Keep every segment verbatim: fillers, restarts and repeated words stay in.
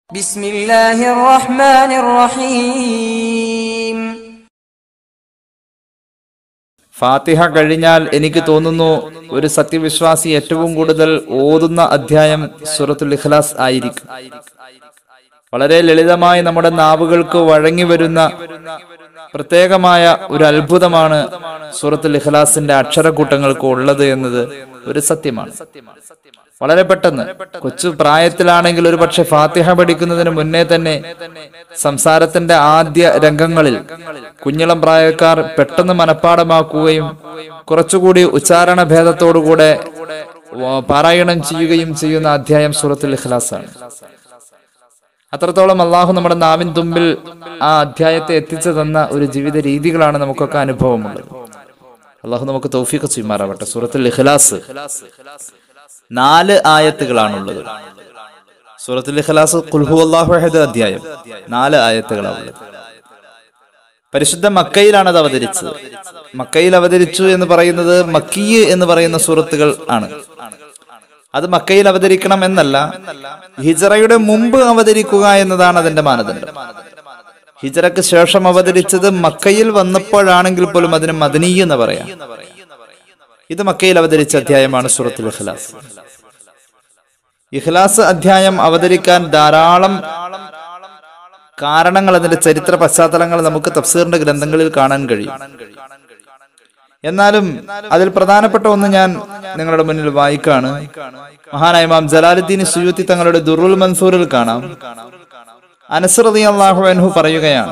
ബിസ്മില്ലാഹിർ റഹ്മാനിർ റഹീം. ഫാത്തിഹ കഴിഞ്ഞാൽ എനിക്ക് തോന്നുന്നു ഒരു സത്യവിശ്വാസി ഏറ്റവും കൂടുതൽ ഓതുന്ന അധ്യായം സൂറത്തുൽ ഇഖ്ലാസ് ആയിരിക്കും. വളരെ ലളിതമായി നമ്മുടെ നാവുകൾക്ക് വഴങ്ങി വരുന്ന പ്രത്യേകമായ ഒരു അത്ഭുതമാണ് സൂറത്തുൽ ഇഖ്ലാസിന്റെ അക്ഷരക്കൂട്ടങ്ങൾക്ക് ഉള്ളത് എന്നത് ഒരു സത്യമാണ്. വളരെ പെട്ടെന്ന് കൊച്ചു പ്രായത്തിലാണെങ്കിൽ ഒരു പക്ഷെ ഫാത്തിഹ പഠിക്കുന്നതിന് മുന്നേ തന്നെ സംസാരത്തിന്റെ ആദ്യ രംഗങ്ങളിൽ കുഞ്ഞിളം പ്രായക്കാർ പെട്ടെന്ന് മനഃപ്പാടമാക്കുകയും കുറച്ചുകൂടി ഉച്ചാരണ ഭേദത്തോടുകൂടെ പാരായണം ചെയ്യുകയും ചെയ്യുന്ന അധ്യായം സൂറത്തുൽ ഇഖ്ലാസ് ആണ്. അത്രത്തോളം അള്ളാഹു നമ്മുടെ നാവിൻ തുമ്പിൽ ആ അധ്യായത്തെ എത്തിച്ചു തന്ന ഒരു ജീവിത രീതികളാണ് നമുക്കൊക്കെ അനുഭവമുള്ളത്. അള്ളാഹു നമുക്ക് തൗഫീഖ് ചെയ്യുമാറാവട്ടെ. സൂറത്തുൽ ഇഖ്ലാസ് നാല് ആയത്തുകളാണുള്ളത്. സൂറത്തുൽ ഇഖ്ലാസ് ഖുൽ ഹുവല്ലാഹു അഹദ് അധ്യായം നാല് ആയത്തുകളാണ്. പരിശുദ്ധ മക്കയിലാണ് അത് അവതരിച്ചത്. മക്കയിൽ അവതരിച്ചു എന്ന് പറയുന്നത് മക്കീ എന്ന് പറയുന്ന സൂറത്തുകൾ ആണ്. അത് മക്കയിൽ അവതരിക്കണം എന്നല്ല, ഹിജറയുടെ മുമ്പ് അവതരിക്കുക എന്നതാണ് അതിന്റെ മാനദണ്ഡം. ഹിജറക്ക് ശേഷം അവതരിച്ചത് മക്കയിൽ വന്നപ്പോഴാണെങ്കിൽ പോലും അതിന് മദനീ എന്ന് പറയാം. ഇത് മക്കയിൽ അവതരിച്ച അധ്യായമാണ് സൂറത്തുൽ ഇഖ്ലാസ്. ഇഖ്ലാസ് അധ്യായം അവതരിക്കാൻ ധാരാളം കാരണങ്ങൾ, അതിന്റെ ചരിത്ര പശ്ചാത്തലങ്ങൾ നമുക്ക് തഫ്സീറിന്റെ ഗ്രന്ഥങ്ങളിൽ കാണാൻ കഴിയും. എന്നാലും അതിൽ പ്രധാനപ്പെട്ട ഒന്ന് ഞാൻ നിങ്ങളുടെ മുന്നിൽ വായിക്കാണ്. മഹാനായ ഇമാം ജലാലുദ്ദീൻ സുയൂത്തി തങ്ങളുടെ ദുറുൽ മൻസൂറിൽ കാണാം, അനസ് റളിയല്ലാഹു അൻഹു പറയുകയാണ്,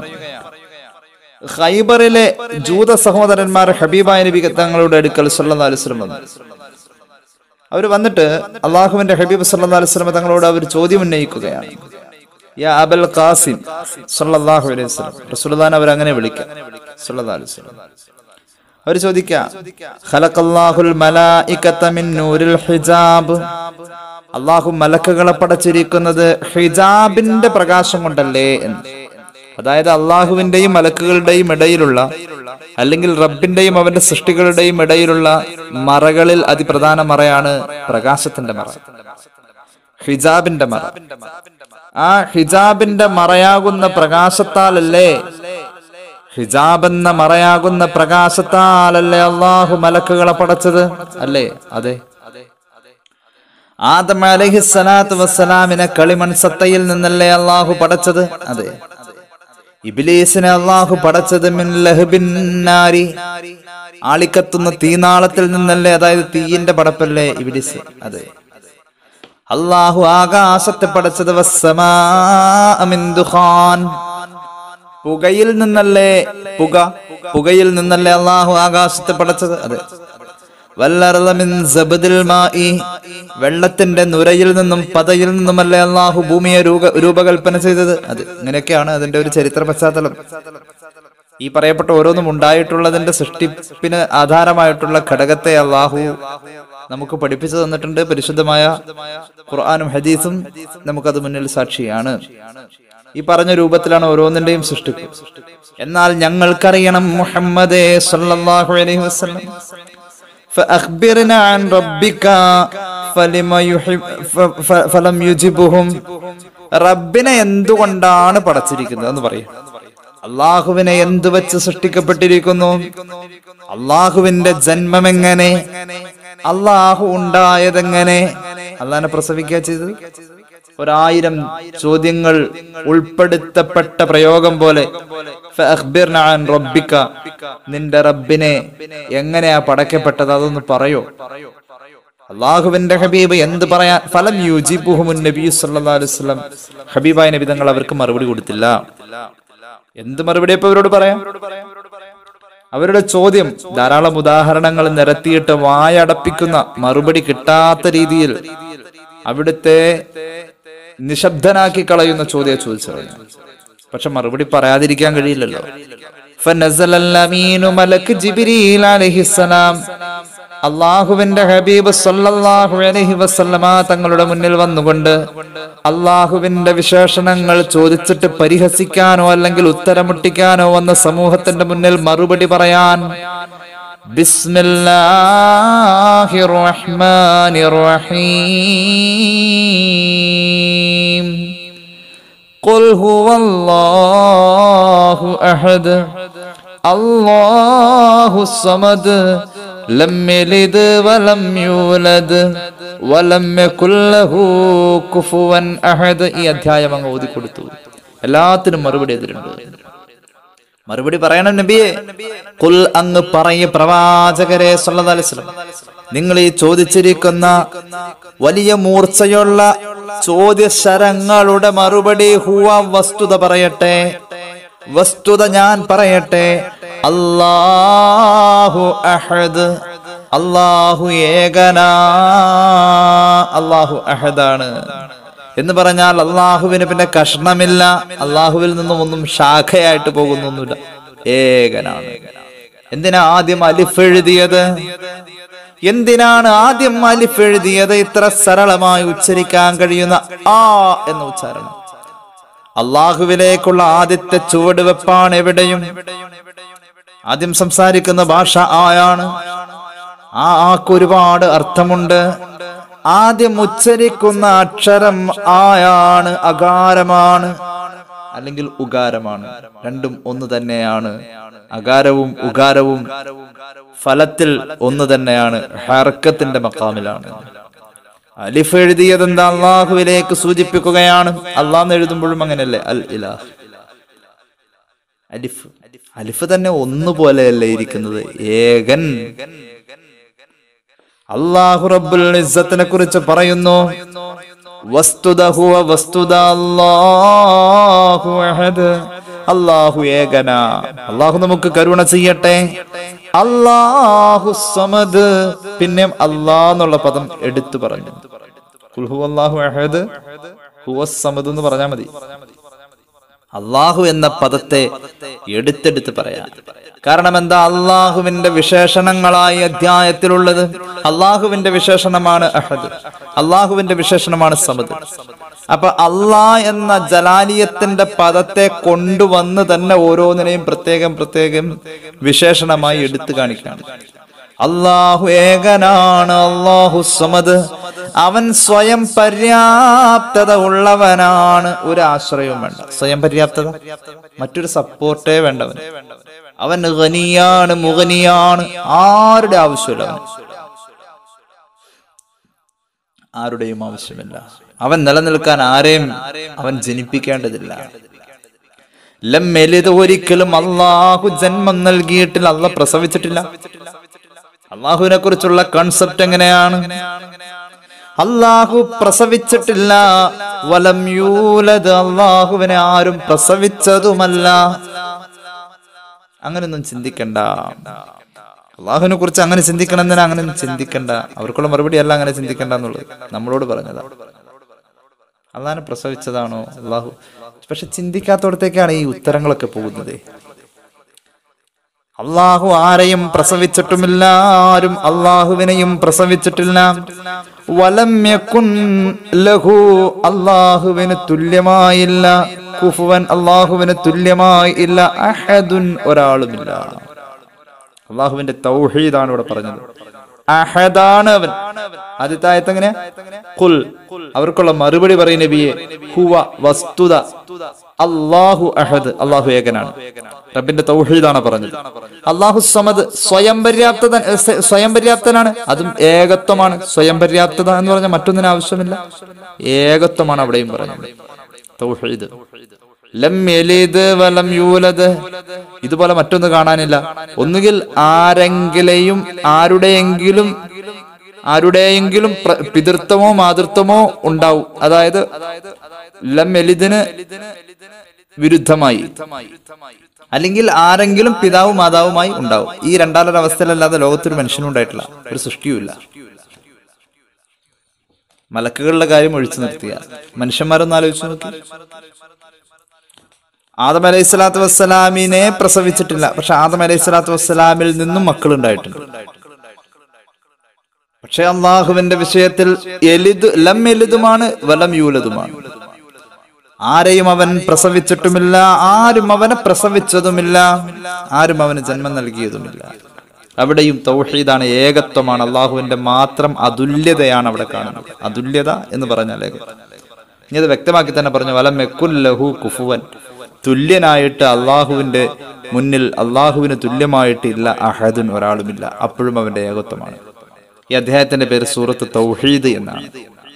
ഖൈബറിലെ ജൂത സഹോദരന്മാർ ഹബീബായ നബി തങ്ങളുടെ അടുക്കൽ സല്ലല്ലാഹു അലൈഹി വസല്ലം വന്നു. അവർ വന്നിട്ട് അള്ളാഹുവിന്റെ ഹബീബ് സല്ലല്ലാഹു അലൈഹി വസല്ലം തങ്ങളോട് അവർ ചോദ്യം ഉന്നയിക്കുകയാണ്. യാ അബൽ ഖാസിം സല്ലല്ലാഹു അലൈഹി വസല്ലം, റസൂലുള്ളാഹിനെ അവർ അങ്ങനെ വിളിക്കാം സല്ലല്ലാഹു അലൈഹി വസല്ലം. അവർ ചോദിക്കാം, ഖലഖല്ലാഹുൽ മലായികത മിൻ നൂരിൽ ഹിജാബ്, അള്ളാഹു മലക്കുകളെ പടച്ചിരിക്കുന്നത് ഹിജാബിന്റെ പ്രകാശം കൊണ്ടല്ലേ എന്ന്. അതായത് അള്ളാഹുവിന്റെയും മലക്കുകളുടെയും ഇടയിലുള്ള, അല്ലെങ്കിൽ റബ്ബിന്റെയും അവന്റെ സൃഷ്ടികളുടെയും ഇടയിലുള്ള മറകളിൽ അതിപ്രധാന മറയാണ് പ്രകാശത്തിന്റെ മറ, ഹിജാബിന്റെ മറ. ആ ഹിജാബിന്റെ മറയാകുന്ന പ്രകാശത്താലല്ലേ, ഹിജാബ് എന്ന മറയാകുന്ന പ്രകാശത്താലല്ലേ അള്ളാഹു മലക്കുകളെ പടച്ചത് അല്ലേ? അതെ. ആദം അലൈഹിസ്സലാത്തു വസ്സലാമിനെ കളിമൺ സത്തയിൽ നിന്നല്ലേ അള്ളാഹു പടച്ചത്? അതെ. ഇബ്ലീസിനെ അള്ളാഹു പടച്ചത് മിൻ ലഹബിൻ നാരി, ആളിക്കത്തുന്ന തീനാളത്തിൽ നിന്നല്ലേ, അതായത് തീയിന്റെ പടപ്പല്ലേ ഇബ്ലീസ്? അതെ. അള്ളാഹു ആകാശത്തെ പടച്ചത് വസ്സമാഅ മിൻ ദുഖാൻ, പുകയിൽ നിന്നല്ലേ, പുക പുകയിൽ നിന്നല്ലേ അള്ളാഹു ആകാശത്തെ പടച്ചത്? അതെ. വല്ലർള മിൻ സബ്ദിൽ മാഇ, വെള്ളത്തിന്റെ നുരയിൽ നിന്നും പതയിൽ നിന്നുമല്ലേ അള്ളാഹു ഭൂമിയെ രൂപകൽപ്പന ചെയ്തത്? അത് ഇങ്ങനെയൊക്കെയാണ് അതിന്റെ ഒരു ചരിത്ര പശ്ചാത്തലം. ഈ പറയപ്പെട്ട ഓരോന്നും ഉണ്ടായിട്ടുള്ളതിന്റെ സൃഷ്ടിപ്പിന് ആധാരമായിട്ടുള്ള ഘടകത്തെ അള്ളാഹു നമുക്ക് പഠിപ്പിച്ചു തന്നിട്ടുണ്ട്. പരിശുദ്ധമായ ഖുർആനും ഹദീസും നമുക്കത് മുന്നിൽ സാക്ഷിയാണ്. ഈ പറഞ്ഞ രൂപത്തിലാണ് ഓരോന്നിന്റെയും സൃഷ്ടിപ്പ്. എന്നാൽ ഞങ്ങൾക്കറിയണം മുഹമ്മദേ സല്ലല്ലാഹു അലൈഹി വസല്ലം, ഫഅഖ്ബിർനാ അൻ റബ്ബിക ഫലമ യുഹിബ് ഫലം യുജിബുഹും, റബ്ബിനെ എന്തുകൊണ്ടാണ് പടച്ചിരിക്കുന്നത് എന്ന് പറയും. അള്ളാഹുവിനെ എന്തു വെച്ച് സൃഷ്ടിക്കപ്പെട്ടിരിക്കുന്നു, അള്ളാഹുവിന്റെ ജന്മം എങ്ങനെ, അള്ളാഹു ഉണ്ടായതെങ്ങനെ, അള്ളാഹിനെ പ്രസവിക്കുക ചെയ്തത്. ഒരായിരം ചോദ്യങ്ങൾ ഉൾപ്പെടുത്തപ്പെട്ട പ്രയോഗം പോലെ ഫഅഖ്ബിർനാ അൻ റബ്ബിക, നിന്റെ റബ്ബിനെ എങ്ങനെയാ പടക്കപ്പെട്ടത് അതൊന്ന് പറയോ. അള്ളാഹുവിന്റെ ഹബീബ് എന്ത് പറയാൻ, ഫലം യുജിബുഹുമുൻ നബി സല്ലല്ലാഹു അലൈഹി വസല്ലം, ഹബീബായ നബി തങ്ങൾ അവർക്ക് മറുപടി കൊടുത്തില്ല. എന്ത് മറുപടി ഇപ്പൊ അവരോട് പറയാം? അവരുടെ ചോദ്യം ധാരാളം ഉദാഹരണങ്ങൾ നിരത്തിയിട്ട് വായടപ്പിക്കുന്ന, മറുപടി കിട്ടാത്ത രീതിയിൽ അവിടുത്തെ നിശബ്ദനാക്കി കളയുന്ന ചോദ്യം ചോദിച്ചത്. പക്ഷെ മറുപടി പറയാതിരിക്കാൻ കഴിയില്ലല്ലോ. ഫനസലൽ അമീനു മലക്ക് ജിബ്രീൽ അലൈഹിസ്സലാം, അള്ളാഹുവിന്റെ ഹബീബ് സല്ലല്ലാഹു അലൈഹി വസല്ലമ തങ്ങളുടെ മുന്നിൽ വന്നുകൊണ്ട് അള്ളാഹുവിന്റെ വിശേഷണങ്ങൾ ചോദിച്ചിട്ട് പരിഹസിക്കാനോ അല്ലെങ്കിൽ ഉത്തരമുട്ടിക്കാനോ വന്ന സമൂഹത്തിന്റെ മുന്നിൽ മറുപടി പറയാൻ ബിസ്മില്ലാഹിർ റഹ്മാനിർ റഹീം ഖുൽ ഹുവല്ലാഹു അഹദ് അല്ലാഹുസ് സമദ് ലം യലിദ് വലം യൂലദ് വലം യകുൽ ലഹു കുഫുവൻ അഹദ്. ഈ അധ്യായം അങ്ങ് ഓതി കൊടുത്തു. എല്ലാത്തിനും മറുപടി എതിരുണ്ട്. മറുപടി പറയണം നബിയെ. ഖുൽ അങ്ങ് പറയ പ്രവാചകരെ സല്ലല്ലാഹു അലൈഹി വസല്ലം, നിങ്ങൾ ഈ ചോദിച്ചിരിക്കുന്ന വലിയ മൂർച്ചയുള്ള ചോദ്യശരങ്ങളുടെ മറുപടി ഹുവ വസ്തുത പറയട്ടെ, വസ്തുത ഞാൻ പറയട്ടെ. അല്ലാഹു അഹദ്, അല്ലാഹു ഏകനാ, അല്ലാഹു അഹദാണ് എന്ന് പറഞ്ഞാൽ അള്ളാഹുവിന് പിന്നെ കഷ്ണമില്ല, അള്ളാഹുവിൽ നിന്നും ഒന്നും ശാഖയായിട്ട് പോകുന്നൊന്നുമില്ല, ഏകനാണ്. എന്തിനാ ആദ്യം അലിഫ് എഴുതിയത്? എന്തിനാണ് ആദ്യം അലിഫ് എഴുതിയത്? ഇത്ര സരളമായി ഉച്ചരിക്കാൻ കഴിയുന്ന ആ എന്ന ഉച്ചാരണം. അള്ളാഹുവിലേക്കുള്ള ആദ്യത്തെ ചുവടുവെപ്പാണ് എവിടെയും. ആദ്യം സംസാരിക്കുന്ന ഭാഷ ആയാണ്. ആ ആക്ക് ഒരുപാട് അർത്ഥമുണ്ട്. ആദ്യം ഉച്ചരിക്കുന്ന അക്ഷരം ആയാണ്, അകാരമാണ്, അല്ലെങ്കിൽ ഉകാരമാണ്. രണ്ടും ഒന്ന് തന്നെയാണ്. അകാരവും ഉകാരവും ഫലത്തിൽ ഒന്ന് തന്നെയാണ്, ഹർക്കത്തിന്റെ മഖാമിലാണ്. അലിഫ് എഴുതിയത് എന്താ? അള്ളാഹുവിലേക്ക് സൂചിപ്പിക്കുകയാണ്. അള്ളാഹ് എഴുതുമ്പോഴും അങ്ങനെയല്ലേ, അൽ ഇലാഹ്. അലിഫ് അലിഫ് തന്നെ ഒന്നുപോലെയല്ലേ ഇരിക്കുന്നത്, ഏകൻ. അല്ലാഹു റബ്ബുൽ ഇസ്സത്തിനെ കുറിച്ച് പറയുന്നു, വസ്തുത ഹുവ വസ്തുത അല്ലാഹു അഹദ്, അല്ലാഹു ഏകനാ. അല്ലാഹു നമുക്ക് കരുണ ചെയ്യട്ടെ. അല്ലാഹു സമദ്, പിന്നെ അല്ലാഹ് എന്നുള്ള പദം എടുത്തു പറഞ്ഞു. ഖുൽ ഹുവല്ലാഹു അഹദ് ഹുവസ് സമദ് എന്ന് പറഞ്ഞാൽ മതി. അല്ലാഹു എന്ന പദത്തെ എടുത്തെടുത്ത് പറയാം. കാരണം എന്താ? അള്ളാഹുവിന്റെ വിശേഷണങ്ങളായി അധ്യായത്തിലുള്ളത്. അള്ളാഹുവിന്റെ വിശേഷണമാണ് അഹദ്, അള്ളാഹുവിന്റെ വിശേഷണമാണ് സമദ്. അപ്പൊ അള്ളാഹ് എന്ന ജലാലിയത്തിന്റെ പദത്തെ കൊണ്ടുവന്ന് തന്നെ ഓരോന്നിനെയും പ്രത്യേകം പ്രത്യേകം വിശേഷണമായി എടുത്തു കാണിക്കുകയാണ്. അള്ളാഹു ഏകനാണ്, അള്ളാഹു സമദ്, അവൻ സ്വയം പര്യാപ്തത ഉള്ളവനാണ്. ഒരു ആശ്രയവും വേണ്ട, സ്വയം പര്യാപ്തത, മറ്റൊരു സപ്പോർട്ടേ വേണ്ടവൻ. അവൻ ഗനിയാണ്, മുഗനിയാണ്, ആരുടെ ആവശ്യമില്ല, ആരുടെയും ആവശ്യമില്ല. അവൻ നിലനിൽക്കാൻ ആരെയും അവൻ ജനിപ്പിക്കേണ്ടതില്ല. ലം യലിദ്, ഒരിക്കലും അള്ളാഹു ജന്മം നൽകിയിട്ടില്ല, അള്ളാഹ് പ്രസവിച്ചിട്ടില്ല. അള്ളാഹുവിനെ കുറിച്ചുള്ള കൺസെപ്റ്റ് എങ്ങനെയാണ്? അള്ളാഹു പ്രസവിച്ചിട്ടില്ല. വലം യൂലദ്, അള്ളാഹുവിനെ ആരും പ്രസവിച്ചതുമല്ല. അങ്ങനെയൊന്നും ചിന്തിക്കണ്ട. അള്ളാഹുവിനെ കുറിച്ച് അങ്ങനെ ചിന്തിക്കണം എന്തിനാ? അങ്ങനെ ചിന്തിക്കണ്ട. അവർക്കുള്ള മറുപടി അല്ല അങ്ങനെ ചിന്തിക്കണ്ട എന്നുള്ളത്, നമ്മളോട് പറഞ്ഞതാ. അള്ളാഹിനെ പ്രസവിച്ചതാണോ അള്ളാഹു? പക്ഷെ ചിന്തിക്കാത്തടത്തേക്കാണ് ഈ ഉത്തരങ്ങളൊക്കെ പോകുന്നത്. അള്ളാഹു ആരെയും പ്രസവിച്ചിട്ടുമില്ല, ആരും അള്ളാഹുവിനെയും പ്രസവിച്ചിട്ടില്ല. വലം യകുൻ ലഹു, അള്ളാഹുവിന് തുല്യമായില്ല. കുഫുവൻ, അള്ളാഹുവിന് തുല്യമായി ഇല്ല. അഹദുൻ, ഒരാളുമില്ല. അള്ളാഹുവിന്റെ തൗഹീദാണ് ഇവിടെ പറഞ്ഞത്. അഹദാണ് അവൻ. ആദ്യത്തെ ആയത്ത് എങ്ങനെ? ഖുൽ, അവർക്കുള്ള മറുപടി പറയും നബിയെ. ഹുവ വസ്തുത അല്ലാഹു അഹദ്, അള്ളാഹു ഏകനാണ്. റബ്ബിന്റെ തൗഹീദാണ് പറഞ്ഞത്. അല്ലാഹു സമദ്, സ്വയം പര്യാപ്തത, സ്വയം പര്യാപ്തനാണ്, അതും ഏകത്വമാണ്. സ്വയം പര്യാപ്തത എന്ന് പറഞ്ഞാൽ മറ്റൊന്നിനും ആവശ്യമില്ല, ഏകത്വമാണ് അവിടെയും പറഞ്ഞത്. തൗഹീദ്. ലം യലിദ് വലം യൂലദ്, ഇതുപോലെ മറ്റൊന്ന് കാണാനില്ല. ഒന്നുകിൽ ആരെങ്കിലെയും ആരുടെയെങ്കിലും ആരുടെയെങ്കിലും പിതൃത്വമോ മാതൃത്വമോ ഉണ്ടാവും. അതായത് ലം യലിദിന് വിരുദ്ധമായി, അല്ലെങ്കിൽ ആരെങ്കിലും പിതാവും മാതാവുമായി ഉണ്ടാവും. ഈ രണ്ടാലൊരു അവസ്ഥയിലല്ലാതെ ലോകത്തൊരു മനുഷ്യനും ഉണ്ടായിട്ടില്ല, ഒരു സൃഷ്ടിയുമില്ല. മലക്കുകളുടെ കാര്യം ഒഴിച്ചു നിർത്തിയ മനുഷ്യന്മാരൊന്നും ആലോചിച്ചു നോക്കി. ആദം അലൈഹി സ്വലാത്തു വസ്സലാമിനെ പ്രസവിച്ചിട്ടില്ല, പക്ഷെ ആദം അലൈഹി സ്വലാത്തു വസ്സലാമിൽ നിന്നും മക്കൾ ഉണ്ടായിട്ടുണ്ട്. പക്ഷെ അള്ളാഹുവിന്റെ വിഷയത്തിൽ എലിദ്, ലം എലിദുമാണ്, വലം യൂലതുമാണ്. ആരെയും അവൻ പ്രസവിച്ചിട്ടുമില്ല, ആരും അവനെ പ്രസവിച്ചതുമില്ല, ആരും അവന് ജന്മം നൽകിയതുമില്ല. അവിടെയും തൗഹീദാണ്, ഏകത്വമാണ്. അള്ളാഹുവിന്റെ മാത്രം അതുല്യതയാണ് അവിടെ കാണുന്നത്. അതുല്യത എന്ന് പറഞ്ഞാൽ ഇനി അത് വ്യക്തമാക്കി തന്നെ പറഞ്ഞു, വലം യകുൽ ലഹു കുഫുവൻ, തുല്യനായിട്ട് അള്ളാഹുവിന്റെ മുന്നിൽ അള്ളാഹുവിന് തുല്യമായിട്ട് ഇല്ല അഹദുൻ, ഒരാളുമില്ല. അപ്പോഴും അവന്റെ ഏകത്വമാണ്. ഈ അധ്യായത്തിന്റെ പേര് സൂറത്ത് തൗഹീദ് എന്നാണ്.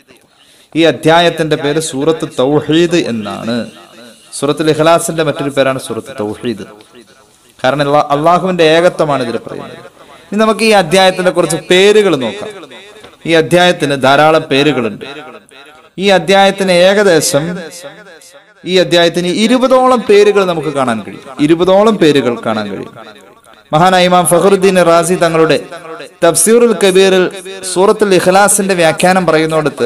ഈ അധ്യായത്തിന്റെ പേര് സൂറത്ത് തൗഹീദ് എന്നാണ്. സൂറത്തുൽ ഇഖ്ലാസിന്റെ മറ്റൊരു പേരാണ് സൂറത്ത് തൗഹീദ്. കാരണം അള്ളാഹുവിന്റെ ഏകത്വമാണ് ഇതിൽ പറയുന്നത്. ഇനി നമുക്ക് ഈ അധ്യായത്തിന്റെ കുറച്ച് പേരുകൾ നോക്കാം. ഈ അധ്യായത്തിന് ധാരാളം പേരുകളുണ്ട്. ഈ അധ്യായത്തിന് ഏകദേശം ഈ അധ്യായത്തിന് ഇരുപതോളം പേരുകൾ നമുക്ക് കാണാൻ കഴിയും. ഇരുപതോളം പേരുകൾ കാണാൻ കഴിയും. മഹാനായ ഇമാം ഫഖറുദ്ദീൻ റാസി തങ്ങളുടെ തഫ്സീറുൽ കബീറിൽ സൂറത്തുൽ ഇഖ്ലാസിന്റെ വ്യാഖ്യാനം പറയുന്നിടത്ത്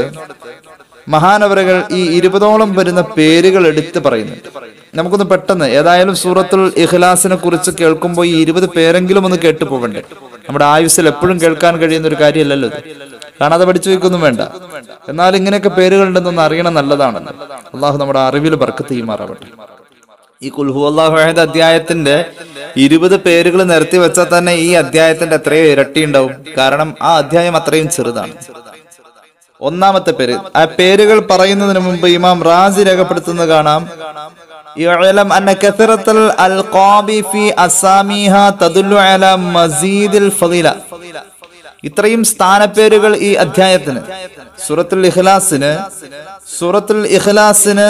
മഹാനവറുകൾ ഈ ഇരുപതോളം വരുന്ന പേരുകൾ എടുത്ത് പറയുന്നുണ്ട്. നമുക്കൊന്ന് പെട്ടെന്ന് ഏതായാലും സൂറത്തുൽ ഇഖ്ലാസിനെ കുറിച്ച് കേൾക്കുമ്പോൾ ഈ ഇരുപത് പേരെങ്കിലും ഒന്ന് കേട്ടു പോകണ്ടേ. നമ്മുടെ ആയുസ്സിൽ എപ്പോഴും കേൾക്കാൻ കഴിയുന്ന ഒരു കാര്യമല്ലല്ലോ ഇത്. കാണാതെ പഠിച്ചു വയ്ക്കൊന്നും വേണ്ട. എന്നാൽ ഇങ്ങനെയൊക്കെ പേരുകൾ ഉണ്ടെന്നൊന്ന് അറിയണം, നല്ലതാണല്ലോ. അള്ളാഹു നമ്മുടെ അറിവിൽ ബർക്കത്ത് ചെയ്യുമാറാവട്ടെ. ഈ ഖുൽ ഹുവല്ലാഹു അഹദ് അധ്യായത്തിന്റെ ഇരുപത് പേരുകൾ നിരത്തി വെച്ചാൽ തന്നെ ഈ അധ്യായത്തിന്റെ എത്രയോ ഇരട്ടി ഉണ്ടാവും. കാരണം ആ അധ്യായം അത്രയും ചെറുതാണ്. ഒന്നാമത്തെ പേര്, ആ പേരുകൾ പറയുന്നതിന് മുമ്പ് ഇമാം റാസി രേഖപ്പെടുത്തുന്നത് കാണാം, യഅലം അന്ന കസറത്തുൽ അൽഖാബി ഫീ അസാമിഹ തദുല്ലു അലാ മസീദിൽ ഫളീല. ഇത്രയും സ്ഥാനപ്പേരുകൾ ഈ അധ്യായത്തിന്, സൂറത്തുൽ ഇഖ്ലാസിന് സൂറത്തുൽ ഇഖ്ലാസിന്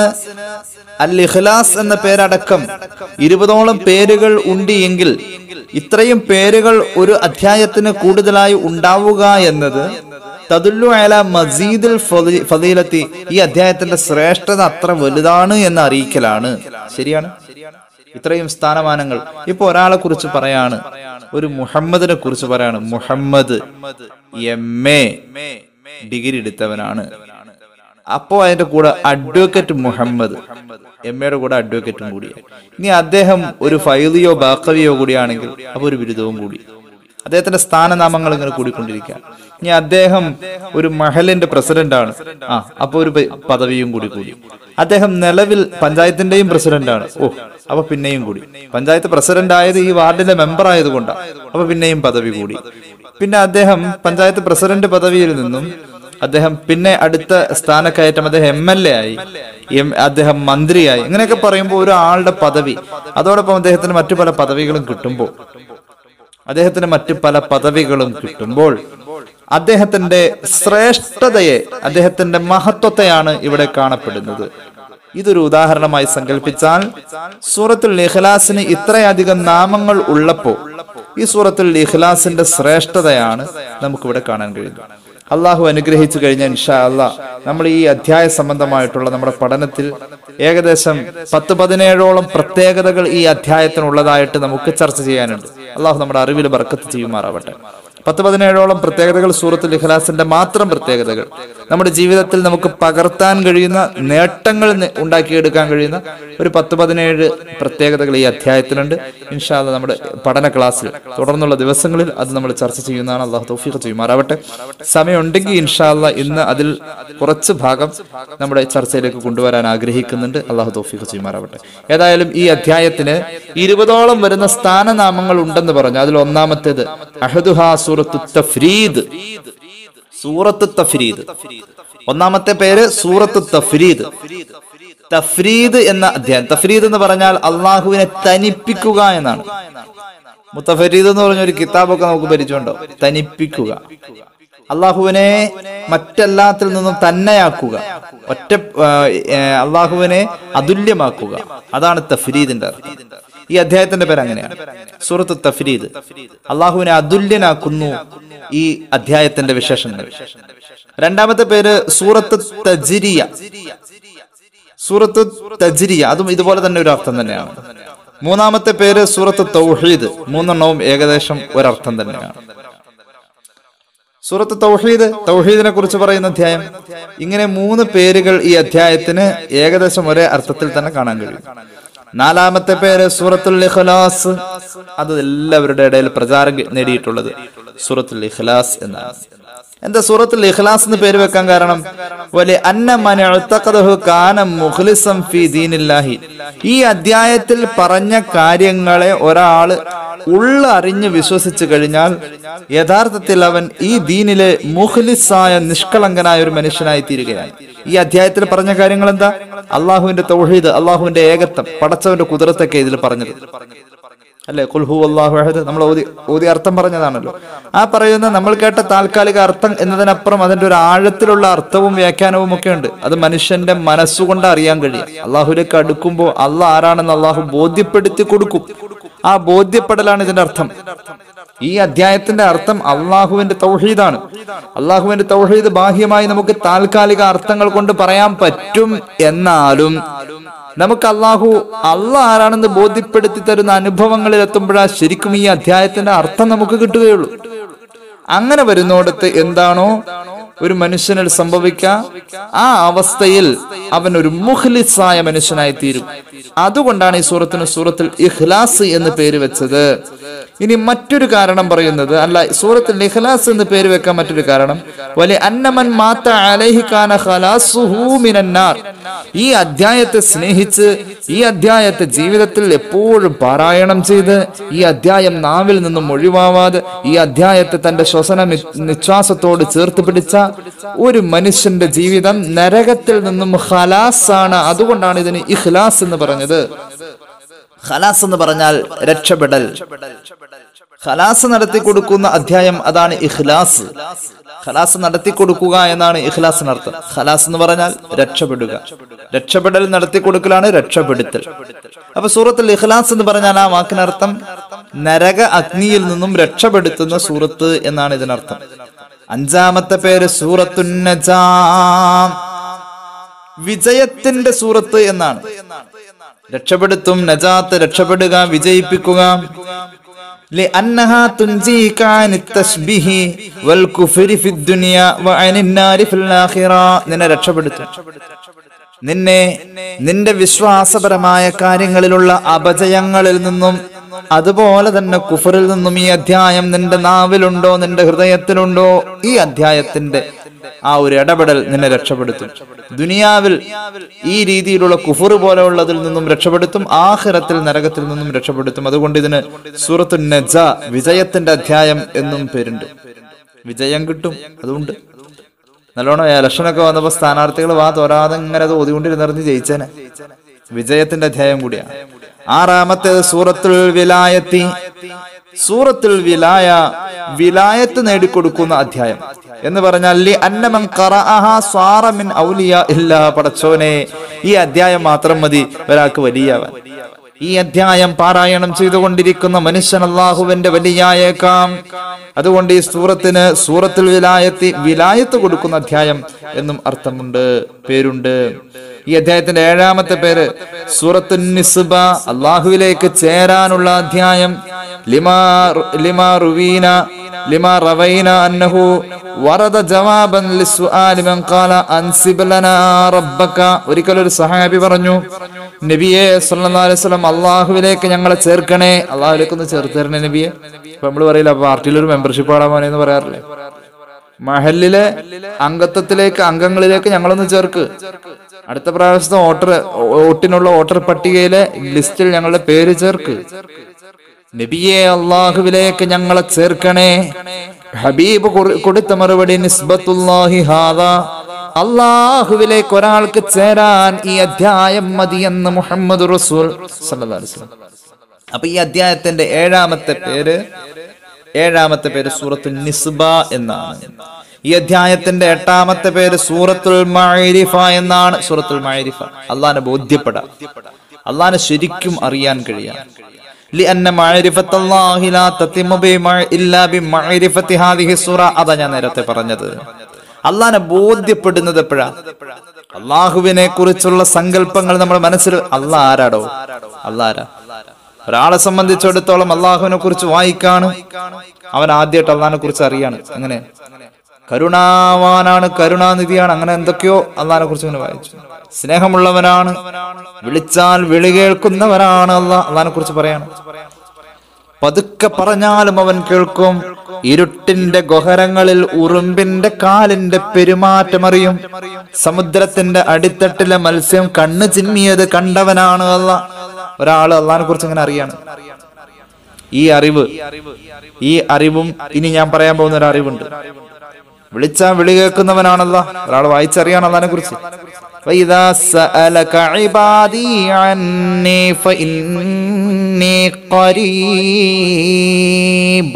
അൽ ഇഖ്ലാസ് എന്ന പേരടക്കം ഇരുപതോളം പേരുകൾ ഉണ്ട് എങ്കിൽ ഇത്രയും പേരുകൾ ഒരു അധ്യായത്തിന് കൂടുതലായി ഉണ്ടാവുക എന്നത് തദുല്ലു അലാ മസീദിൽ ഫളീലത്തി, ഈ അധ്യായത്തിന്റെ ശ്രേഷ്ഠത അത്ര വലുതാണ് എന്ന് അറിയിക്കലാണ്. ശരിയാണ്. ഇത്രയും സ്ഥാനമാനങ്ങൾ. ഇപ്പൊ ഒരാളെ കുറിച്ച് പറയാണ്, ഒരു മുഹമ്മദിനെ കുറിച്ച് പറയാണ്. മുഹമ്മദ് എം എ ഡിഗ്രി എടുത്തവനാണ്. അപ്പോ അതിന്റെ കൂടെ അഡ്വക്കേറ്റ് മുഹമ്മദ്, എം എയുടെ കൂടെ അഡ്വക്കേറ്റും കൂടിയാണ്. ഇനി അദ്ദേഹം ഒരു ഫൈലിയോ ബാക്കവിയോ കൂടിയാണെങ്കിൽ അപ്പൊ ഒരു ബിരുദവും കൂടി. അദ്ദേഹത്തിന്റെ സ്ഥാനനാമങ്ങൾ ഇങ്ങനെ കൂടിക്കൊണ്ടിരിക്കുക. ഇനി അദ്ദേഹം ഒരു മഹലിന്റെ പ്രസിഡന്റ് ആണ്, ആ അപ്പൊ ഒരു പദവിയും കൂടി കൂടി. അദ്ദേഹം നിലവിൽ പഞ്ചായത്തിന്റെയും പ്രസിഡന്റ് ആണ്, ഓ അപ്പൊ പിന്നെയും കൂടി. പഞ്ചായത്ത് പ്രസിഡന്റ് ആയത് ഈ വാർഡിലെ മെമ്പർ ആയതുകൊണ്ടാണ്, അപ്പൊ പിന്നെയും പദവി കൂടി. പിന്നെ അദ്ദേഹം പഞ്ചായത്ത് പ്രസിഡന്റ് പദവിയിൽ നിന്നും അദ്ദേഹം പിന്നെ അടുത്ത സ്ഥാനക്കയറ്റം അദ്ദേഹം എം എൽ എ ആയി, അദ്ദേഹം മന്ത്രിയായി. ഇങ്ങനെയൊക്കെ പറയുമ്പോൾ ഒരാളുടെ പദവി, അതോടൊപ്പം അദ്ദേഹത്തിന് മറ്റു പല പദവികളും കിട്ടുമ്പോൾ അദ്ദേഹത്തിന് മറ്റു പല പദവികളും കിട്ടുമ്പോൾ അദ്ദേഹത്തിന്റെ ശ്രേഷ്ഠതയെ, അദ്ദേഹത്തിന്റെ മഹത്വത്തെയാണ് ഇവിടെ കാണപ്പെടുന്നത്. ഇതൊരു ഉദാഹരണമായി സങ്കല്പിച്ചാൽ സൂറത്തുൽ ഇഖ്ലാസിന് ഇത്രയധികം നാമങ്ങൾ ഉള്ളപ്പോൾ ഈ സൂറത്തുൽ ഇഖ്ലാസിന്റെ ശ്രേഷ്ഠതയാണ് നമുക്കിവിടെ കാണാൻ കഴിയുന്നത്. അള്ളാഹു അനുഗ്രഹിച്ചു കഴിഞ്ഞാൽ ഇൻഷാ അല്ലാഹ് നമ്മൾ ഈ അധ്യായ സംബന്ധമായിട്ടുള്ള നമ്മുടെ പഠനത്തിൽ ഏകദേശം പത്ത് പതിനേഴോളം പ്രത്യേകതകൾ ഈ അധ്യായത്തിനുള്ളതായിട്ട് നമുക്ക് ചർച്ച ചെയ്യാനുണ്ട്. അള്ളാഹു നമ്മുടെ അറിവിൽ ബർക്കത്ത് ചെയ്യുമാറാവട്ടെ. പത്ത് പതിനേഴോളം പ്രത്യേകതകൾ, സൂറത്തുൽ ഇഖ്ലാസിന്റെ മാത്രം പ്രത്യേകതകൾ, നമ്മുടെ ജീവിതത്തിൽ നമുക്ക് പകർത്താൻ കഴിയുന്ന, നേട്ടങ്ങൾ ഉണ്ടാക്കിയെടുക്കാൻ കഴിയുന്ന ഒരു പത്ത് പതിനേഴ് പ്രത്യേകതകൾ ഈ അധ്യായത്തിലുണ്ട്. ഇൻഷാ അല്ലാഹ് നമ്മുടെ പഠന ക്ലാസ്സിൽ തുടർന്നുള്ള ദിവസങ്ങളിൽ അത് നമ്മൾ ചർച്ച ചെയ്യുന്നതാണ്. അള്ളാഹു തൗഫീഖ് ചെയ്യുമാറാവട്ടെ. സമയമുണ്ടെങ്കിൽ ഇൻഷാ അല്ലാഹ് ഇന്ന് അതിൽ കുറച്ച് ഭാഗം നമ്മുടെ ചർച്ചയിലേക്ക് കൊണ്ടുവരാൻ ആഗ്രഹിക്കുന്നുണ്ട്. അള്ളാഹു തൗഫീഖ് ചെയ്യുമാറാവട്ടെ. ഏതായാലും ഈ അധ്യായത്തിന് ഇരുപതോളം വരുന്ന സ്ഥാനനാമങ്ങൾ ഉണ്ടെന്ന് പറഞ്ഞു. അതിൽ ഒന്നാമത്തേത് അഹദുഹാ സൂറത്തു തഫ്രീദ്. സൂറത്ത് തഫ്രീദ് ഒന്നാമത്തെ പേര് സൂറത്ത് തഫ്രീദ്. തഫ്രീദ് എന്ന അധ്യായം, തഫ്രീദ് എന്ന് പറഞ്ഞാൽ അള്ളാഹുവിനെ തനിപ്പിക്കുക എന്നാണ്. മുത്തഫരീദ് എന്ന് പറഞ്ഞ ഒരു കിതാബൊക്കെ നമുക്ക് പരിചയമുണ്ടോ? തനിപ്പിക്കുക, അള്ളാഹുവിനെ മറ്റെല്ലാത്തിൽ നിന്നും തന്നെയാക്കുക, ഒറ്റ അള്ളാഹുവിനെ അതുല്യമാക്കുക, അതാണ് തഫ്രീദിന്റെ അർത്ഥം. ഈ അധ്യായത്തിന്റെ പേര് അങ്ങനെയാണ്, സൂറത്ത് തഫ്രീദ്. അള്ളാഹുവിനെ അതുല്യനാക്കുന്നു ഈ അധ്യായത്തിന്റെ വിശേഷങ്ങൾ. രണ്ടാമത്തെ പേര് സൂറത്ത് തജ്രിയ. സൂറത്ത് തജ്രിയ അതും ഇതുപോലെ തന്നെ ഒരു അർത്ഥം തന്നെയാണ്. മൂന്നാമത്തെ പേര് സൂറത്ത് തൗഹീദ്. മൂന്നെണ്ണവും ഏകദേശം ഒരർത്ഥം തന്നെയാണ്. സൂറത്ത് തൗഹീദ്, തൗഹീദിനെ കുറിച്ച് പറയുന്ന അധ്യായം. ഇങ്ങനെ മൂന്ന് പേരുകൾ ഈ അധ്യായത്തിന് ഏകദേശം ഒരേ അർത്ഥത്തിൽ തന്നെ കാണാൻ കഴിയും. നാലാമത്തെ പേര് സൂറത്തുൽ ഇഖ്ലാസ്. അത് എല്ലാവരുടെ ഇടയിൽ പ്രചാരം നേടിയിട്ടുള്ളത് സൂറത്തുൽ ഇഖ്ലാസ് എന്നാണ്. എന്താ സൂറത്തുൽ ഇഖ്ലാസ് എന്ന് പേര് വെക്കാൻ കാരണം? വലി അന്ന മൻ ഉതഖദഹു കാന മുഖ്ലിസൻ ഫീ ദീനില്ലാഹി. ഈ അധ്യായത്തിൽ പറഞ്ഞ കാര്യങ്ങളെ ഒരാള് ഉള്ള അറിഞ്ഞ് വിശ്വസിച്ചു കഴിഞ്ഞാൽ യഥാർത്ഥത്തിൽ അവൻ ഈ ദീനിലെ മുഖ്ലിസായ നിഷ്കളങ്കനായ ഒരു മനുഷ്യനായി തീരുകയാണ്. ഈ അധ്യായത്തിൽ പറഞ്ഞ കാര്യങ്ങൾ എന്താ? അള്ളാഹുവിന്റെ തൗഹീദ്, അള്ളാഹുവിന്റെ ഏകത്വം, പടച്ചവന്റെ കുദറത്തൊക്കെ ഇതിൽ പറഞ്ഞത് അല്ലെ? ഖുൽ ഹു അല്ലാഹു അഹദ് നമ്മൾ ഓതി ഓതി അർത്ഥം പറഞ്ഞതാണല്ലോ. ആ പറയുന്ന നമ്മൾ കേട്ട താൽക്കാലിക അർത്ഥം എന്നതിനപ്പുറം അതിന്റെ ഒരു ആഴത്തിലുള്ള അർത്ഥവും വ്യാഖ്യാനവും ഒക്കെ ഉണ്ട്. അത് മനുഷ്യന്റെ മനസ്സുകൊണ്ട് അറിയാൻ കഴിയും. അള്ളാഹുലേക്ക് അടുക്കുമ്പോൾ അള്ളാഹ് ആരാണെന്ന് അള്ളാഹു ബോധ്യപ്പെടുത്തി കൊടുക്കും. ആ ബോധ്യപ്പെടലാണ് ഇതിന്റെ അർത്ഥം. ഈ അധ്യായത്തിന്റെ അർത്ഥം അള്ളാഹുവിന്റെ തൗഹീദാണ്. അള്ളാഹുവിന്റെ തൗഹീദ് ബാഹ്യമായി നമുക്ക് താൽക്കാലിക അർത്ഥങ്ങൾ കൊണ്ട് പറയാൻ പറ്റും. എന്നാലും നമുക്ക് അള്ളാഹു അള്ളാഹ് ആരാണെന്ന് ബോധ്യപ്പെടുത്തി തരുന്ന അനുഭവങ്ങളിൽ എത്തുമ്പോഴാ ശരിക്കും ഈ അധ്യായത്തിന്റെ അർത്ഥം നമുക്ക് കിട്ടുകയുള്ളൂ. അങ്ങനെ വരുന്നോടത്ത് എന്താണോ ഒരു മനുഷ്യനിൽ സംഭവിക്ക, ആ അവസ്ഥയിൽ അവൻ ഒരു മുഖ്ലിസായ മനുഷ്യനായി തീരും. അതുകൊണ്ടാണ് ഈ സൂറത്തിന് സൂറത്തുൽ ഇഖ്ലാസ് എന്ന് പേര് വെച്ചത്. ഇനി മറ്റൊരു കാരണം പറയുന്നത്, അല്ല, സൂറത്തുൽ ഇഖ്ലാസ് എന്ന് പേര് വെക്കാൻ മറ്റൊരു കാരണം, വലി അന്നമൻ മാത അലൈഹി കാന ഖലാസുഹു മിനന്നാർ. ഈ അധ്യായത്തെ സ്നേഹിച്ച് ഈ അധ്യായത്തെ ജീവിതത്തിൽ എപ്പോഴും പാരായണം ചെയ്ത് ഈ അധ്യായം നാവിൽ നിന്നും ഒഴിവാവാതെ ഈ അധ്യായത്തെ തന്റെ ശ്വസന നിശ്വാസത്തോട് ചേർത്ത് പിടിച്ച ഒരു മനുഷ്യന്റെ ജീവിതം നരകത്തിൽ നിന്നും ഖലാസ് ആണ്. അതുകൊണ്ടാണ് ഇതിന് ഇഖ്ലാസ് എന്ന് പറഞ്ഞത്. ഖലാസ് എന്ന് പറഞ്ഞാൽ രക്ഷപ്പെടൽ. ഖലാസ് നടത്തി കൊടുക്കുന്ന അധ്യായം അതാണ് ഇഖ്ലാസ്. ഖലാസ് നടത്തി കൊടുക്കുക എന്നാണ് ഇഖ്ലാസിനർത്ഥം. ഖലാസ് എന്ന് പറഞ്ഞാൽ രക്ഷപ്പെടുക. രക്ഷപ്പെടൽ നടത്തി കൊടുക്കലാണ് രക്ഷപ്പെടുത്തൽ. അപ്പൊ സൂറത്തുൽ ഇഖ്ലാസ് എന്ന് പറഞ്ഞാൽ ആ വാക്കിനർത്ഥം നരക അഗ്നിയിൽ നിന്നും രക്ഷപ്പെടുത്തുന്ന സൂറത്ത് എന്നാണ് ഇതിനർത്ഥം. അഞ്ചാമത്തെ പേര് സൂറത്തുൻ നജാ, വിജയത്തിന്റെ സൂറത്ത് എന്നാണ്. രക്ഷപ്പെടുത്തും, നജാത്ത് രക്ഷപ്പെടുക, വിജയിപ്പിക്കുക. നിന്നെ രക്ഷപ്പെടുത്തും. നിന്നെ നിന്റെ വിശ്വാസപരമായ കാര്യങ്ങളിലുള്ള അപജയങ്ങളിൽ നിന്നും അതുപോലെ തന്നെ കുഫറിൽ നിന്നും ഈ അധ്യായം നിന്റെ നാവിലുണ്ടോ, നിന്റെ ഹൃദയത്തിലുണ്ടോ, ഈ അധ്യായത്തിന്റെ ആ ഒരു ഇടപെടൽ നിന്നെ രക്ഷപ്പെടുത്തും. ദുനിയാവിൽ ഈ രീതിയിലുള്ള കുഫർ പോലെയുള്ളതിൽ നിന്നും രക്ഷപ്പെടുത്തും, ആഖിറത്തിൽ നരകത്തിൽ നിന്നും രക്ഷപ്പെടുത്തും. അതുകൊണ്ട് ഇതിന് സൂറത്തുൻ നജാ, വിജയത്തിന്റെ അധ്യായം എന്നും പേരുണ്ട്. വിജയം കിട്ടും. അതുകൊണ്ട് നല്ലോണം ഇലക്ഷനൊക്കെ വന്നപ്പോ സ്ഥാനാർത്ഥികൾ വാ തോരാതെ ഇങ്ങനെ അത് ഓതിക്കൊണ്ടിരുന്നറിഞ്ഞ് ജയിച്ചേനെ. വിജയത്തിന്റെ അധ്യായം കൂടിയാണ്. ആറാമത്തേത് സൂറത്തുൽ വിലായത്തി. സൂറത്തുൽ വിലായ, വിലായത്ത് നേടിക്കൊടുക്കുന്ന അധ്യായം എന്ന് പറഞ്ഞാൽ ലി അന്നമൻ ഖറഅഹ സ്വാറ മിൻ ഔലിയാ ഇല്ലാ. പടച്ചോനെ, ഈ അധ്യായം മാത്രം മതി ഒരാൾക്ക് വലിയാവാൻ. ഈ അധ്യായം പാരായണം ചെയ്തുകൊണ്ടിരിക്കുന്ന മനുഷ്യൻ അല്ലാഹുവിന്റെ വലിയായേക്കാം. അതുകൊണ്ട് ഈ സൂറത്തിന് സൂറത്തുൽ വിലായത്തി, വിലായത്ത് കൊടുക്കുന്ന അധ്യായം എന്നും അർത്ഥമുണ്ട്, പേരുണ്ട്. ഈ അധ്യായത്തിന്റെ ഏഴാമത്തെ പേര് സൂറത്തുൻ നിസ്ബ, അല്ലാഹുവിലേക്ക് ചേരാനുള്ള അധ്യായം. ലിമാ ലിമാ റുവീന ലിമാ റവൈന അന്നഹു വറദ ജവാബൻ ലിസ്സുആലി മൻ ഖാല അൻസിബ് ലനാ റബ്ബക. ഒരിക്കൽ ഒരു സഹാബി പറഞ്ഞു, നബിയെ സല്ലല്ലാഹു അലൈഹി വസല്ലം, അല്ലാഹുവിലേക്ക് ഞങ്ങളെ ചേർക്കണേ. അല്ലാഹുവിലേക്ക് ഒന്ന് ചേർത്ത് തരണേ നബിയെ. ഇപ്പൊ നമ്മള് പറയില്ല, പാർട്ടിയിൽ ഒരു മെമ്പർഷിപ്പ് ആടാൻ പോണെന്ന് പറയാറില്ലേ? മഹലിലെ അംഗത്വത്തിലേക്ക്, അംഗങ്ങളിലേക്ക് ഞങ്ങളൊന്ന് ചേർക്ക്. അടുത്ത പ്രാവശ്യത്തെ വോട്ടർ വോട്ടിനുള്ള വോട്ടർ പട്ടികയിലെ ലിസ്റ്റിൽ ഞങ്ങളുടെ പേര് ചേർക്ക്. നബിയെ, അല്ലാഹുവിലേക്ക് ഞങ്ങളെ ചേർക്കണേ. ഹബീബ് കൊടുത്ത മറുപടി നിസ്ബത്തുല്ലാഹി ഹാദാ, അല്ലാഹുവിലേക്ക് ഒരാൾക്ക് ചേരാൻ ഈ അധ്യായം മതി എന്ന് മുഹമ്മദ് റസൂൽ സല്ലല്ലാഹു അലൈഹി വസല്ലം. അപ്പൊ ഈ അധ്യായത്തിന്റെ ഏഴാമത്തെ പേര് ഏഴാമത്തെ പേര് സൂറത്തുൽ നിസ്ബ എന്നാണ്. ഈ അധ്യായത്തിന്റെ എട്ടാമത്തെ പേര് സൂറത്തുൽ മഅരിഫ എന്നാണ്. സൂറത്തുൽ മഅരിഫ, അള്ളാഹിനെ ബോധ്യപ്പെടാം, അള്ളാഹിനെ ശരിക്കും അറിയാൻ കഴിയാം. ലിഅന്ന മഅരിഫത്തല്ലാഹി ലാ തതിമു ഇല്ലാ ബിമഅരിഫത്തി ഹാദിഹി സൂറ. അതാ ഞാൻ നേരത്തെ പറഞ്ഞത്. അള്ളാഹിനെ ബോധ്യപ്പെടുന്നത് എപ്പോഴാ? അള്ളാഹുവിനെ കുറിച്ചുള്ള സങ്കല്പങ്ങൾ നമ്മുടെ മനസ്സിൽ, അള്ളാഹ് ആരാടോ, അള്ളാഹ് ആരാ? ഒരാളെ സംബന്ധിച്ചിടത്തോളം അള്ളാഹുവിനെ കുറിച്ച് വായിക്കാണ്, അവൻ ആദ്യമായിട്ട് അള്ളാഹിനെ കുറിച്ച് അറിയാണ്. അങ്ങനെ കരുണാവാനാണ്, കരുണാനിധിയാണ്, അങ്ങനെ എന്തൊക്കെയോ അള്ളാഹിനെ കുറിച്ച് ഇങ്ങനെ വായിച്ചു. സ്നേഹമുള്ളവനാണ്, വിളിച്ചാൽ വിളി കേൾക്കുന്നവരാണ് അള്ളാഹ്. അള്ളാഹിനെ കുറിച്ച് പറയാണ്. പതുക്കെ പറഞ്ഞാലും അവൻ കേൾക്കും. ഇരുട്ടിന്റെ ഗഹരങ്ങളിൽ ഉറുമ്പിന്റെ കാലിന്റെ പെരുമാറ്റമറിയും. സമുദ്രത്തിന്റെ അടിത്തട്ടിലെ മത്സ്യം കണ്ണ് ചിമ്മിയത് കണ്ടവനാണ് അള്ളാഹ്. ഒരാള് അള്ളാഹിനെ കുറിച്ച് ഇങ്ങനെ അറിയാണ്. ഈ അറിവ് ഈ അറിവും ഇനി ഞാൻ പറയാൻ പോകുന്ന ഒരു അറിവുണ്ട്. വിളിച്ചാ വിളി കേൾക്കുന്നവനാണല്ലോ. ഒരാൾ വായിച്ചറിയാണ് അള്ളാഹിനെ കുറിച്ച്. وَإِذَا سَأَلَكَ عِبَادِي عَنِّي فَإِنِّي قَرِيبٌ.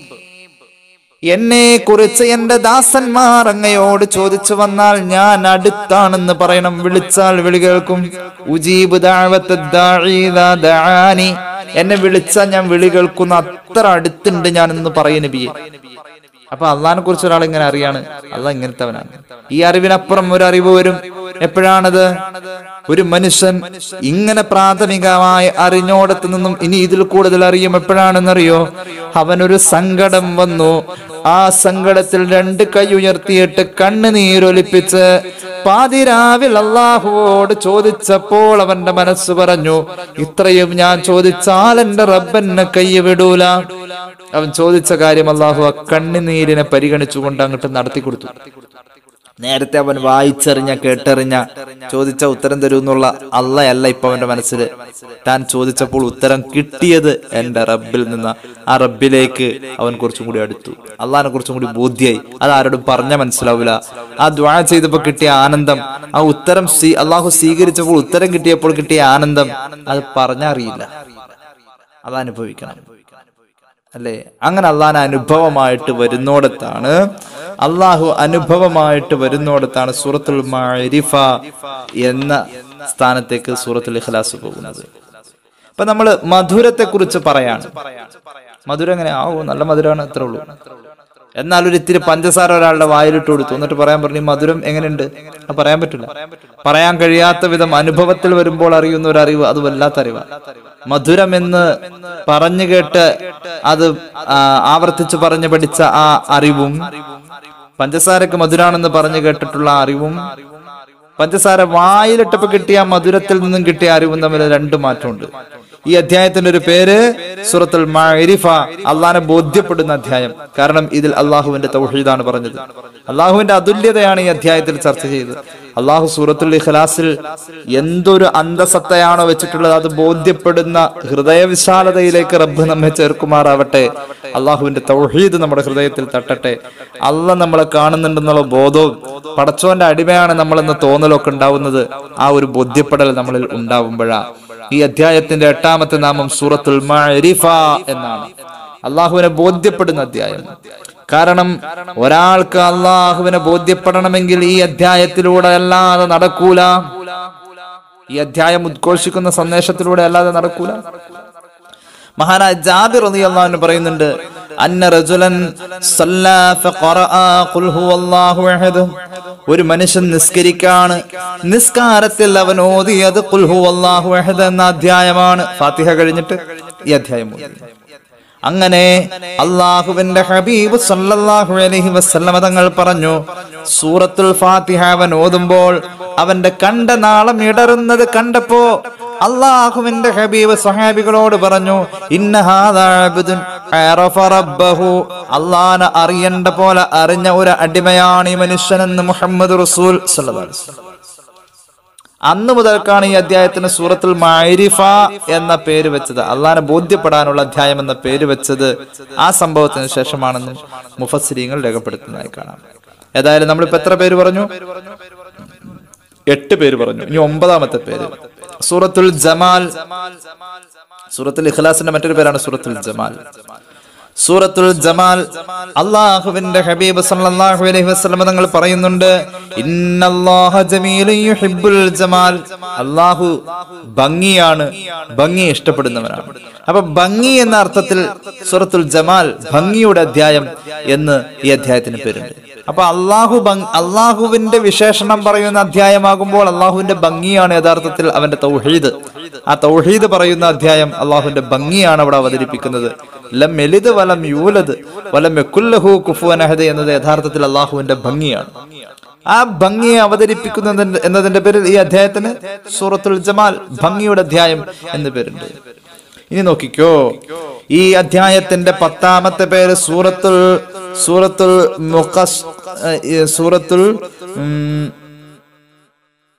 എന്നെ കുറിച്ച് എന്റെ ദാസന്മാർ അങ്ങയോട് ചോദിച്ചു വന്നാൽ ഞാൻ അടുത്താണെന്ന് പറയണം. വിളിച്ചാൽ വിളി കേൾക്കും. ഉജീബ് ദഅവത ദാഇ ഇദാ ദഅാനി. എന്നെ വിളിച്ചാൽ ഞാൻ വിളി കേൾക്കുന്ന അത്ര അടുത്തുണ്ട് ഞാൻ എന്ന് പറയും നബിയെ. അപ്പൊ അള്ളാഹിനെ കുറിച്ച് ഒരാൾ ഇങ്ങനെ അറിയാണ്, അള്ളാഹ് ഇങ്ങനത്തവനാണ്. ഈ അറിവിനപ്പുറം ഒരു അറിവ് വരും. എപ്പോഴാണത്? ഒരു മനുഷ്യൻ ഇങ്ങനെ പ്രാഥമികമായി അറിഞ്ഞോടത്ത് നിന്നും ഇനി ഇതിൽ കൂടുതൽ അറിയും. എപ്പോഴാണെന്നറിയോ? അവനൊരു സങ്കടം വന്നു, ആ സങ്കടത്തിൽ രണ്ട് കൈ ഉയർത്തിയിട്ട് കണ്ണുനീരൊലിപ്പിച്ച് പാതിരാവിൽ അള്ളാഹുവോട് ചോദിച്ചപ്പോൾ അവന്റെ മനസ്സ് പറഞ്ഞു, ഇത്രയും ഞാൻ ചോദിച്ചാൽ എന്റെ റബ്ബെന്നെ കൈ വിടൂല. അവൻ ചോദിച്ച കാര്യം അള്ളാഹു ആ കണ്ണുനീരിനെ പരിഗണിച്ചുകൊണ്ട് അങ്ങോട്ട് നടത്തി കൊടുത്തു. നേരത്തെ അവൻ വായിച്ചറിഞ്ഞ കേട്ടറിഞ്ഞ ചോദിച്ച ഉത്തരം തരുമെന്നുള്ള അള്ളയല്ല ഇപ്പൊ അവന്റെ മനസ്സിൽ. താൻ ചോദിച്ചപ്പോൾ ഉത്തരം കിട്ടിയത് എന്റെ റബ്ബിൽ നിന്ന്. ആ റബ്ബിലേക്ക് അവൻ കുറച്ചും കൂടി അടുത്തു, അള്ളാഹിനെ കുറച്ചും കൂടി ബോധ്യായി. അത് ആരോടും പറഞ്ഞ മനസ്സിലാവില്ല. ആ ദുആ ചെയ്തപ്പോൾ കിട്ടിയ ആനന്ദം, ആ ഉത്തരം അള്ളാഹു സ്വീകരിച്ചപ്പോൾ ഉത്തരം കിട്ടിയപ്പോൾ കിട്ടിയ ആനന്ദം, അത് പറഞ്ഞറിയില്ല. അത് അനുഭവിക്കണം അല്ലേ? അങ്ങനെ അള്ളാഹിന് അനുഭവമായിട്ട് വരുന്നോടത്താണ് അള്ളാഹു അനുഭവമായിട്ട് വരുന്നോടത്താണ് സൂറത്തുൽ മഅരിഫ എന്ന സ്ഥാനത്തേക്ക് സൂറത്തുൽ ഇഖ്ലാസ് പോകുന്നത്. അപ്പൊ നമ്മള് മധുരത്തെ കുറിച്ച് പറയാണ്. മധുരം എങ്ങനെ? ആ നല്ല മധുരമാണ്, അത്രേ ഉള്ളൂ. എന്നാൽ ഒരു ഇത്തിരി പഞ്ചസാര ഒരാളുടെ വായിലിട്ട് കൊടുത്തു, എന്നിട്ട് പറയാൻ പറഞ്ഞു മധുരം എങ്ങനെയുണ്ട്? അത് പറയാൻ പറ്റില്ല. പറയാൻ കഴിയാത്ത വിധം അനുഭവത്തിൽ വരുമ്പോൾ അറിയുന്ന ഒരു അറിവ്, അത് വല്ലാത്ത അറിവാണ്. മധുരം എന്ന് പറഞ്ഞു കേട്ട് അത് ആവർത്തിച്ച് പറഞ്ഞു പഠിച്ച ആ അറിവും, പഞ്ചസാരക്ക് മധുരാണെന്ന് പറഞ്ഞു കേട്ടിട്ടുള്ള അറിവും, പഞ്ചസാര വായിലിട്ടപ്പോ കിട്ടിയ മധുരത്തിൽ നിന്നും കിട്ടിയ അറിവും തമ്മിൽ രണ്ട് മാറ്റമുണ്ട്. ഈ അധ്യായത്തിന്റെ ഒരു പേര് സൂറത്തുൽ മഅരിഫ, അള്ളാഹിനെ ബോധ്യപ്പെടുന്ന അധ്യായം. കാരണം ഇതിൽ അള്ളാഹുവിന്റെ തൗഹീദാണ് പറഞ്ഞത്. അള്ളാഹുവിന്റെ അതുല്യതയാണ് ഈ അധ്യായത്തിൽ ചർച്ച ചെയ്തത്. അള്ളാഹു സൂറത്തുൽ ഇഖ്ലാസിൽ എന്തൊരു അന്തസത്തയാണോ വെച്ചിട്ടുള്ളത് അത് ബോധ്യപ്പെടുന്ന ഹൃദയവിശാലതയിലേക്ക് റബ്ബ് നമ്മെ ചേർക്കുമാറാവട്ടെ. അള്ളാഹുവിന്റെ തൗഹീദ് നമ്മുടെ ഹൃദയത്തിൽ തട്ടട്ടെ. അള്ളാഹ് നമ്മളെ കാണുന്നുണ്ടെന്നുള്ള ബോധവും പടച്ചോന്റെ അടിമയാണ് നമ്മളെന്ന തോന്നലൊക്കെ ഉണ്ടാവുന്നത് ആ ഒരു ബോധ്യപ്പെടൽ നമ്മളിൽ ഉണ്ടാവുമ്പോഴാ. ഈ അധ്യായത്തിന്റെ എട്ടാമത്തെ നാമം സൂറത്തുൽ മഅരിഫ എന്നാണ്. അള്ളാഹുവിനെ ബോധ്യപ്പെടുന്ന അധ്യായം. കാരണം ഒരാൾക്ക് അള്ളാഹുവിനെ ബോധ്യപ്പെടണമെങ്കിൽ ഈ അധ്യായത്തിലൂടെ അല്ലാതെ നടക്കൂല. ഈ അധ്യായം ഉദ്ഘോഷിക്കുന്ന സന്ദേശത്തിലൂടെ അല്ലാതെ നടക്കൂല. മഹാനായ ജാബിർ റളിയല്ലാഹു അൻഹു പറയുന്നുണ്ട്, അന്ന റജുലൻ സല്ലാ ഫഖറഅ ഖുൽ ഹുവല്ലാഹു അഹദ്. ഒരു മനുഷ്യൻ നിസ്കരിക്കാണ്, നിസ്കാരത്തിൽ അവൻ ഓതിയത് ഖുൽ ഹുവല്ലാഹു അഹദ് എന്ന അധ്യായമാണ്. ഫാത്തിഹ കഴിഞ്ഞിട്ട് ഈ അധ്യായം ഓതി. അങ്ങനെ അള്ളാഹുവിന്റെ ഹബീബ് സല്ലല്ലാഹു അലൈഹി വസല്ലമ തങ്ങൾ പറഞ്ഞു, സൂറത്തുൽ ഫാത്തിഹ അവൻ ഓതുമ്പോൾ അവന്റെ കണ്ടനാളം ഇടറുന്നത് കണ്ടപ്പോ അള്ളാഹുവിന്റെ ഹബീബ് സ്വഹാബികളോട് പറഞ്ഞു, ഇന്ന ഹാദാ അബ്ദുൻ അറഫ റബ്ബഹു. അള്ളാഹനെ അറിയേണ്ട പോലെ അറിഞ്ഞ ഒരു അടിമയാണ് ഈ മനുഷ്യനെന്ന് മുഹമ്മദ് റസൂൽ സല്ലല്ലാഹു അലൈഹി വസല്ലം. അന്ന് മുതൽക്കാണ് ഈ അധ്യായത്തിന് സൂറത്തുൽ മഅരിഫ എന്ന പേര് വെച്ചത്. അള്ളാഹിനെ ബോധ്യപ്പെടാനുള്ള അധ്യായം എന്ന പേര് വെച്ചത് ആ സംഭവത്തിന് ശേഷമാണെന്നും മുഫസ്സിരീങ്ങൾ രേഖപ്പെടുത്തുന്നതായി കാണാം. ഏതായാലും നമ്മളിപ്പോ എത്ര പേര് പറഞ്ഞു? എട്ട് പേര് പറഞ്ഞു. ഇനി ഒമ്പതാമത്തെ പേര് സൂറത്തുൽ ജമാൽ. സൂറത്തുൽ ഇഖ്ലാസിന്റെ മറ്റൊരു പേരാണ് സൂറത്തുൽ ജമാൽ. സൂറത്തുൽ ജമാൽ അല്ലാഹുവിന്റെ ഹബീബ് സല്ലല്ലാഹു അലൈഹി വസല്ലം തങ്ങൾ പറയുന്നുണ്ട്, ഇന്നല്ലാഹ ജമീലുൻ യുഹിബ്ബുൽ ജമാൽ. അല്ലാഹു ഭംഗിയാണ്, ഭംഗി ഇഷ്ടപ്പെടുന്നവനാണ്. അപ്പൊ ഭംഗി എന്ന അർത്ഥത്തിൽ സൂറത്തുൽ ജമാൽ ഭംഗിയുടെ അധ്യായം എന്ന് ഈ അധ്യായത്തിന് പേരുണ്ട്. അപ്പൊ അള്ളാഹു അള്ളാഹുവിന്റെ വിശേഷണം പറയുന്ന അധ്യായമാകുമ്പോൾ അള്ളാഹുവിന്റെ ഭംഗിയാണ് യഥാർത്ഥത്തിൽ അവന്റെ തൗഹീദ്. ആ തൗഹീദ് പറയുന്ന അധ്യായം അള്ളാഹുവിന്റെ ഭംഗിയാണ് അവിടെ അവതരിപ്പിക്കുന്നത്. ലം യലിദ് വലം യൂലദ് വലം യകുൽ ലഹു കുഫുവൻ അഹദ് എന്നത് യഥാർത്ഥത്തിൽ അള്ളാഹുവിന്റെ ഭംഗിയാണ്. ആ ഭംഗിയെ അവതരിപ്പിക്കുന്ന എന്നതിന്റെ പേരിൽ ഈ അധ്യായത്തിന് സൂറത്തുൽ ജമാൽ ഭംഗിയുടെ അധ്യായം എന്ന് പേരുണ്ട്. ഇനി നോക്കിക്കോ, ഈ അധ്യായത്തിന്റെ പത്താമത്തെ പേര് സൂറത്തുൽ സൂറത്തുൽ മുഖസ് സൂറത്തുൽ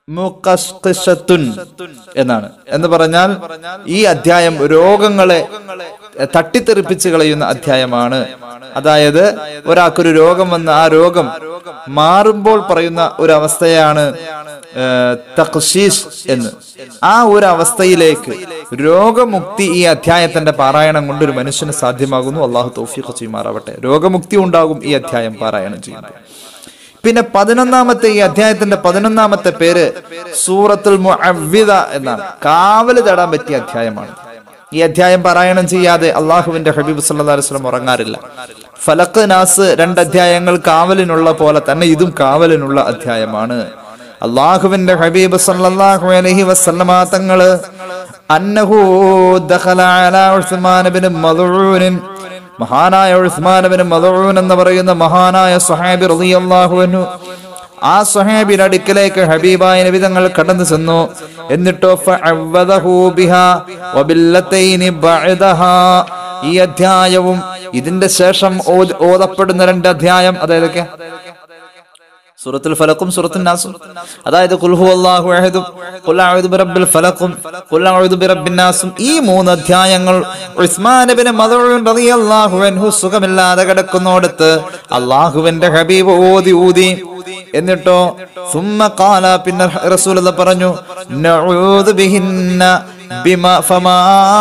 മുഖസ്ഖിശത്തുൻ എന്നാണ്. എന്ന് പറഞ്ഞാൽ ഈ അധ്യായം രോഗങ്ങളെ തട്ടിത്തെറിപ്പിച്ച് കളയുന്ന അധ്യായമാണ്. അതായത് ഒരാൾക്കൊരു രോഗം വന്ന് ആ രോഗം മാറുമ്പോൾ പറയുന്ന ഒരു അവസ്ഥയാണ് തഖ്ശീഷ് എന്ന്. ആ ഒരു അവസ്ഥയിലേക്ക് രോഗമുക്തി ഈ അധ്യായത്തിന്റെ പാരായണം കൊണ്ട് ഒരു മനുഷ്യന് സാധ്യമാകുന്നു. അള്ളാഹു തൗഫീഖ് ചെയ്യുമാറാവട്ടെ. രോഗമുക്തി ഉണ്ടാകും ഈ അധ്യായം പാരായണം ചെയ്യുമ്പോൾ. പിന്നെ പതിനൊന്നാമത്തെ ഈ അധ്യായത്തിന്റെ പതിനൊന്നാമത്തെ പേര് സൂറത്തുൽ മുഅവ്വിദ എന്നാണ്. കാവല് തേടാൻ പറ്റിയ അധ്യായമാണ്. ഈ അധ്യായം പാരായണം ചെയ്യാതെ അള്ളാഹുവിന്റെ ഹബീബ് സല്ലല്ലാഹു അലൈഹി വസല്ലം ഉറങ്ങാറില്ല. ഫലഖ് നാസ് രണ്ട് അധ്യായങ്ങൾ കാവലിനുള്ള പോലെ തന്നെ ഇതും കാവലിനുള്ള അധ്യായമാണ്. അള്ളാഹുവിന്റെ ഹബീബ് സല്ലല്ലാഹു അലൈഹി വസല്ലമ തങ്ങള് അന്നഹു ദഖല അലാ ഉസ്മാൻ ഇബ്നു മദ്ഊൻ, മഹാനായ ഉസ്മാൻ ഇബ്നു മദ്ഊൻ എന്ന് പറയുന്ന മഹാനായ സ്വഹാബി റളിയല്ലാഹു അൻഹു, ആ സ്വഹാബിയുടെ അടുക്കലേക്ക് ഹബീബായ നബി തങ്ങൾ കടന്നു ചെന്നു. എന്നിട്ടോ ഫഅവദഹു ബിഹാ വബില്ലതൈനി ബഅദഹാ, ഈ അധ്യായവും ഇതിന്റെ ശേഷം ഓതപ്പെടുന്ന രണ്ട് അധ്യായം, അതായത് സൂറത്തുൽ ഫലഖും സൂറത്തുൻ നാസും, അതായത് ഖുൽ ഹുവല്ലാഹു അഹദും ഖുൽ അഊദു ബിറബ്ബിൽ ഫലഖും ഖുൽ അഊദു ബിറബ്ബിൻ നാസും, ഈ മൂന്ന് അധ്യായങ്ങൾ ഉസ്മാൻ ഇബ്നു മദ്ഊൻ റളിയല്ലാഹു അൻഹു സുഖമില്ലാതെ കിടക്കുന്നോടത്ത് അല്ലാഹുവിന്റെ ഹബീബ് ഓതി ഊതി. എന്നിട്ടോ സുമ്മ ഖാല, പിന്നെ റസൂലുള്ളാഹി പറഞ്ഞു, നഊദു ബിഹിന്ന ബിമാ ഫമാ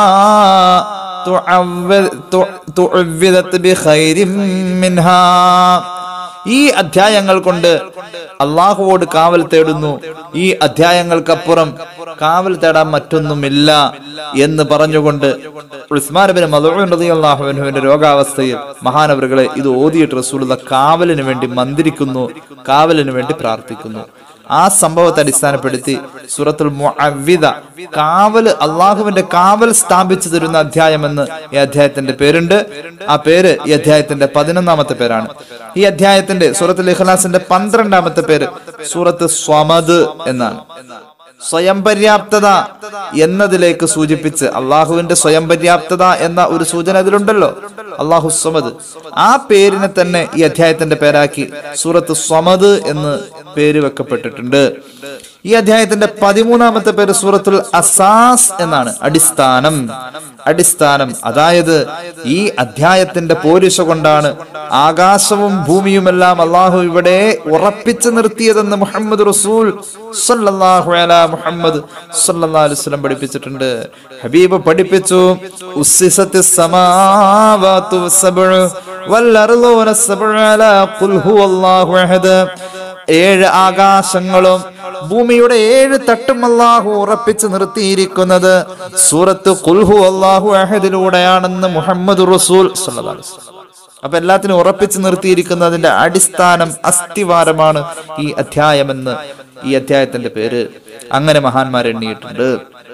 തുഅവ്വിദത് ബിഖൈരിൻ മിൻഹാ, ഈ അധ്യായങ്ങൾ കൊണ്ട് അള്ളാഹുവോട് കാവൽ തേടുന്നു, ഈ അധ്യായങ്ങൾക്കപ്പുറം കാവൽ തേടാൻ മറ്റൊന്നുമില്ല എന്ന് പറഞ്ഞുകൊണ്ട് ഉസ്മാൻ ഇബ്നു മദ്ഊൻ റളിയല്ലാഹു അൻഹുവിന്റെ രോഗാവസ്ഥയിൽ മഹാനവറുകളെ ഇത് ഓതിയിട്ട് റസൂലുള്ളാഹി കാവലിന് വേണ്ടി മന്ത്രിക്കുന്നു, കാവലിന് വേണ്ടി പ്രാർത്ഥിക്കുന്നു. ആ സംഭവത്തെ അടിസ്ഥാനപ്പെടുത്തി സൂറത്തുൽ മുഅവ്വിദ, കാവല്, അള്ളാഹുവിന്റെ കാവൽ സ്ഥാപിച്ചു തരുന്ന അധ്യായം എന്ന് ഈ അധ്യായത്തിന്റെ പേരുണ്ട്. ആ പേര് ഈ അധ്യായത്തിന്റെ പതിനൊന്നാമത്തെ പേരാണ്. ഈ അധ്യായത്തിന്റെ സൂറത്തുൽ ഇഖ്ലാസിന്റെ പന്ത്രണ്ടാമത്തെ പേര് സൂറത്ത് സ്വമദ് എന്നാണ്. സ്വയം പര്യാപ്തത എന്നതിലേക്ക് സൂചിപ്പിച്ച് അള്ളാഹുവിന്റെ സ്വയം പര്യാപ്തത എന്ന ഒരു സൂചന അതിലുണ്ടല്ലോ, അള്ളാഹു സ്വമദ്. ആ പേരിനെ തന്നെ ഈ അധ്യായത്തിന്റെ പേരാക്കി സൂറത്ത് സ്വമദ് എന്ന് പേര് വെക്കപ്പെട്ടിട്ടുണ്ട്. ഈ അധ്യായത്തിന്റെ പതിമൂന്നാമത്തെ പേര് സൂറത്തുൽ അസാസ് എന്നാണ്, അടിസ്ഥാനം. അടിസ്ഥാനം അതായത് ഈ അധ്യായത്തിന്റെ പോരിശ കൊണ്ടാണ് ആകാശവും ഭൂമിയുമെല്ലാം അള്ളാഹു ഇവിടെ ഉറപ്പിച്ചു നിർത്തിയതെന്ന് മുഹമ്മദ് റസൂൽ സല്ലല്ലാഹു അലാ മുഹമ്മദ് സല്ലല്ലാഹു അലൈഹി വസല്ലം പഠിപ്പിച്ചിട്ടുണ്ട്. ഹബീബ് പഠിപ്പിച്ചു, ഉസ്സിസത്തിസ് സമാവാതു വസ്സബ്ഉ വൽ അർളൂന വസ്സബ്ഉ അലാ ഖുൽ ഹുവല്ലാഹു അഹദ്, ഏഴ് ആകാശങ്ങളും ഭൂമിയുടെ ഏഴ് തട്ടും അല്ലാഹു ഉറപ്പിച്ചു നിർത്തിയിരിക്കുന്നത് സൂറത്ത് ഖുൽ ഹുവല്ലാഹു അഹദിലൂടെയാണെന്ന് മുഹമ്മദ് റസൂൽ സല്ലല്ലാഹു അലൈഹി വസല്ലം. അപ്പൊ എല്ലാത്തിനും ഉറപ്പിച്ചു നിർത്തിയിരിക്കുന്നതിന്റെ അടിസ്ഥാനം, അസ്ഥിവാരമാണ് ഈ അധ്യായമെന്ന് ഈ അധ്യായത്തിന്റെ പേര്. അങ്ങനെ മഹാന്മാർ എണ്ണിയിട്ടുണ്ട്.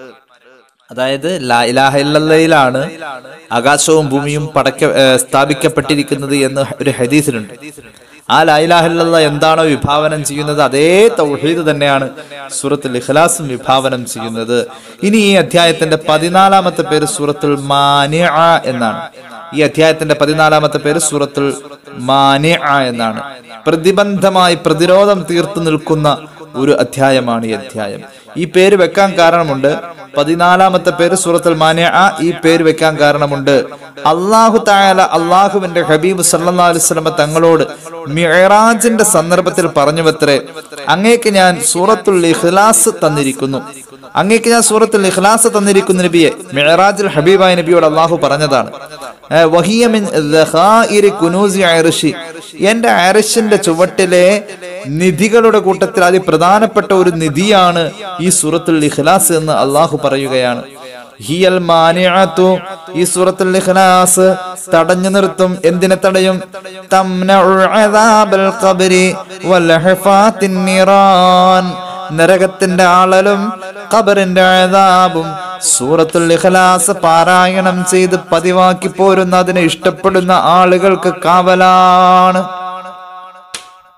അതായത് ലാ ഇലാഹ ഇല്ലല്ലാഹിലാണ് ആകാശവും ഭൂമിയും പടക്ക സ്ഥാപിക്കപ്പെട്ടിരിക്കുന്നത് എന്ന് ഒരു ഹദീസിലുണ്ട്. ആ ലാ ഇലാഹ ഇല്ലല്ലാഹ് എന്താണോ വിഭാവനം ചെയ്യുന്നത് അതേ തൗഹീദ് തന്നെയാണ് സൂറത്തുൽ ഇഖ്ലാസും വിഭാവനം ചെയ്യുന്നത്. ഇനി ഈ അധ്യായത്തിന്റെ പതിനാലാമത്തെ പേര് സൂറത്തുൽ മാനിഅ എന്നാണ്. ഈ അധ്യായത്തിന്റെ പതിനാലാമത്തെ പേര് സൂറത്തുൽ മാനിഅ എന്നാണ്. പ്രതിബന്ധമായി പ്രതിരോധം തീർത്തു നിൽക്കുന്ന ഒരു അധ്യായമാണ് ഈ അധ്യായം. ഈ പേര് വെക്കാൻ കാരണമുണ്ട്. പതിനാലാമത്തെ പേര് സൂറത്തുൽ മാനിഅ. ഈ പേര് വെക്കാൻ കാരണമുണ്ട്. അല്ലാഹു തആല അല്ലാഹുവിന്റെ ഹബീബ് സല്ലല്ലാഹു അലൈഹി വസല്ലം തങ്ങളോട് മിഅ്റാജിന്റെ സന്ദർഭത്തിൽ പറഞ്ഞുവത്രേ, അങ്ങേക്ക് ഞാൻ സൂറത്തുൽ ഇഖ്ലാസ് തന്നിരിക്കുന്നു, അങ്ങേക്ക് ഞാൻ സൂറത്തുൽ ഇഖ്ലാസ് തന്നിരിക്കുന്നു നബിയെ. മിഅ്റാജിൽ ഹബീബായ നബിയോട് അല്ലാഹു പറഞ്ഞതാണ്, വഹിയ മിൻ ദഖായിരി കുനൂസി അർശി, എന്റെ അർശിന്റെ ചുവട്ടിലെ നിധികളുടെ കൂട്ടത്തിൽ അതി പ്രധാനപ്പെട്ട ഒരു നിധിയാണ് ഈ സൂറത്തുൽ ഇഖ്ലാസ് എന്ന് അല്ലാഹു പറയുകയാണ്. ഹിയൽ മാനിഅതു, ഈ സൂറത്തുൽ ഇഖ്ലാസ് തടഞ്ഞു നിർത്തും. എന്തിനെ തടയും? തംനഉ അദാബൽ ഖബ്രി വൽ ഹഫാത്തിൻ നിറാൻ, നരകത്തിന്റെ ആളലും ഖബറിന്റെ അദാബും സൂറത്തുൽ ഇഖ്ലാസ് പാരായണം ചെയ്ത് പതിവാക്കി പോരുന്ന, അതിനെ ഇഷ്ടപ്പെടുന്ന ആളുകൾക്ക് കാവലാണ്.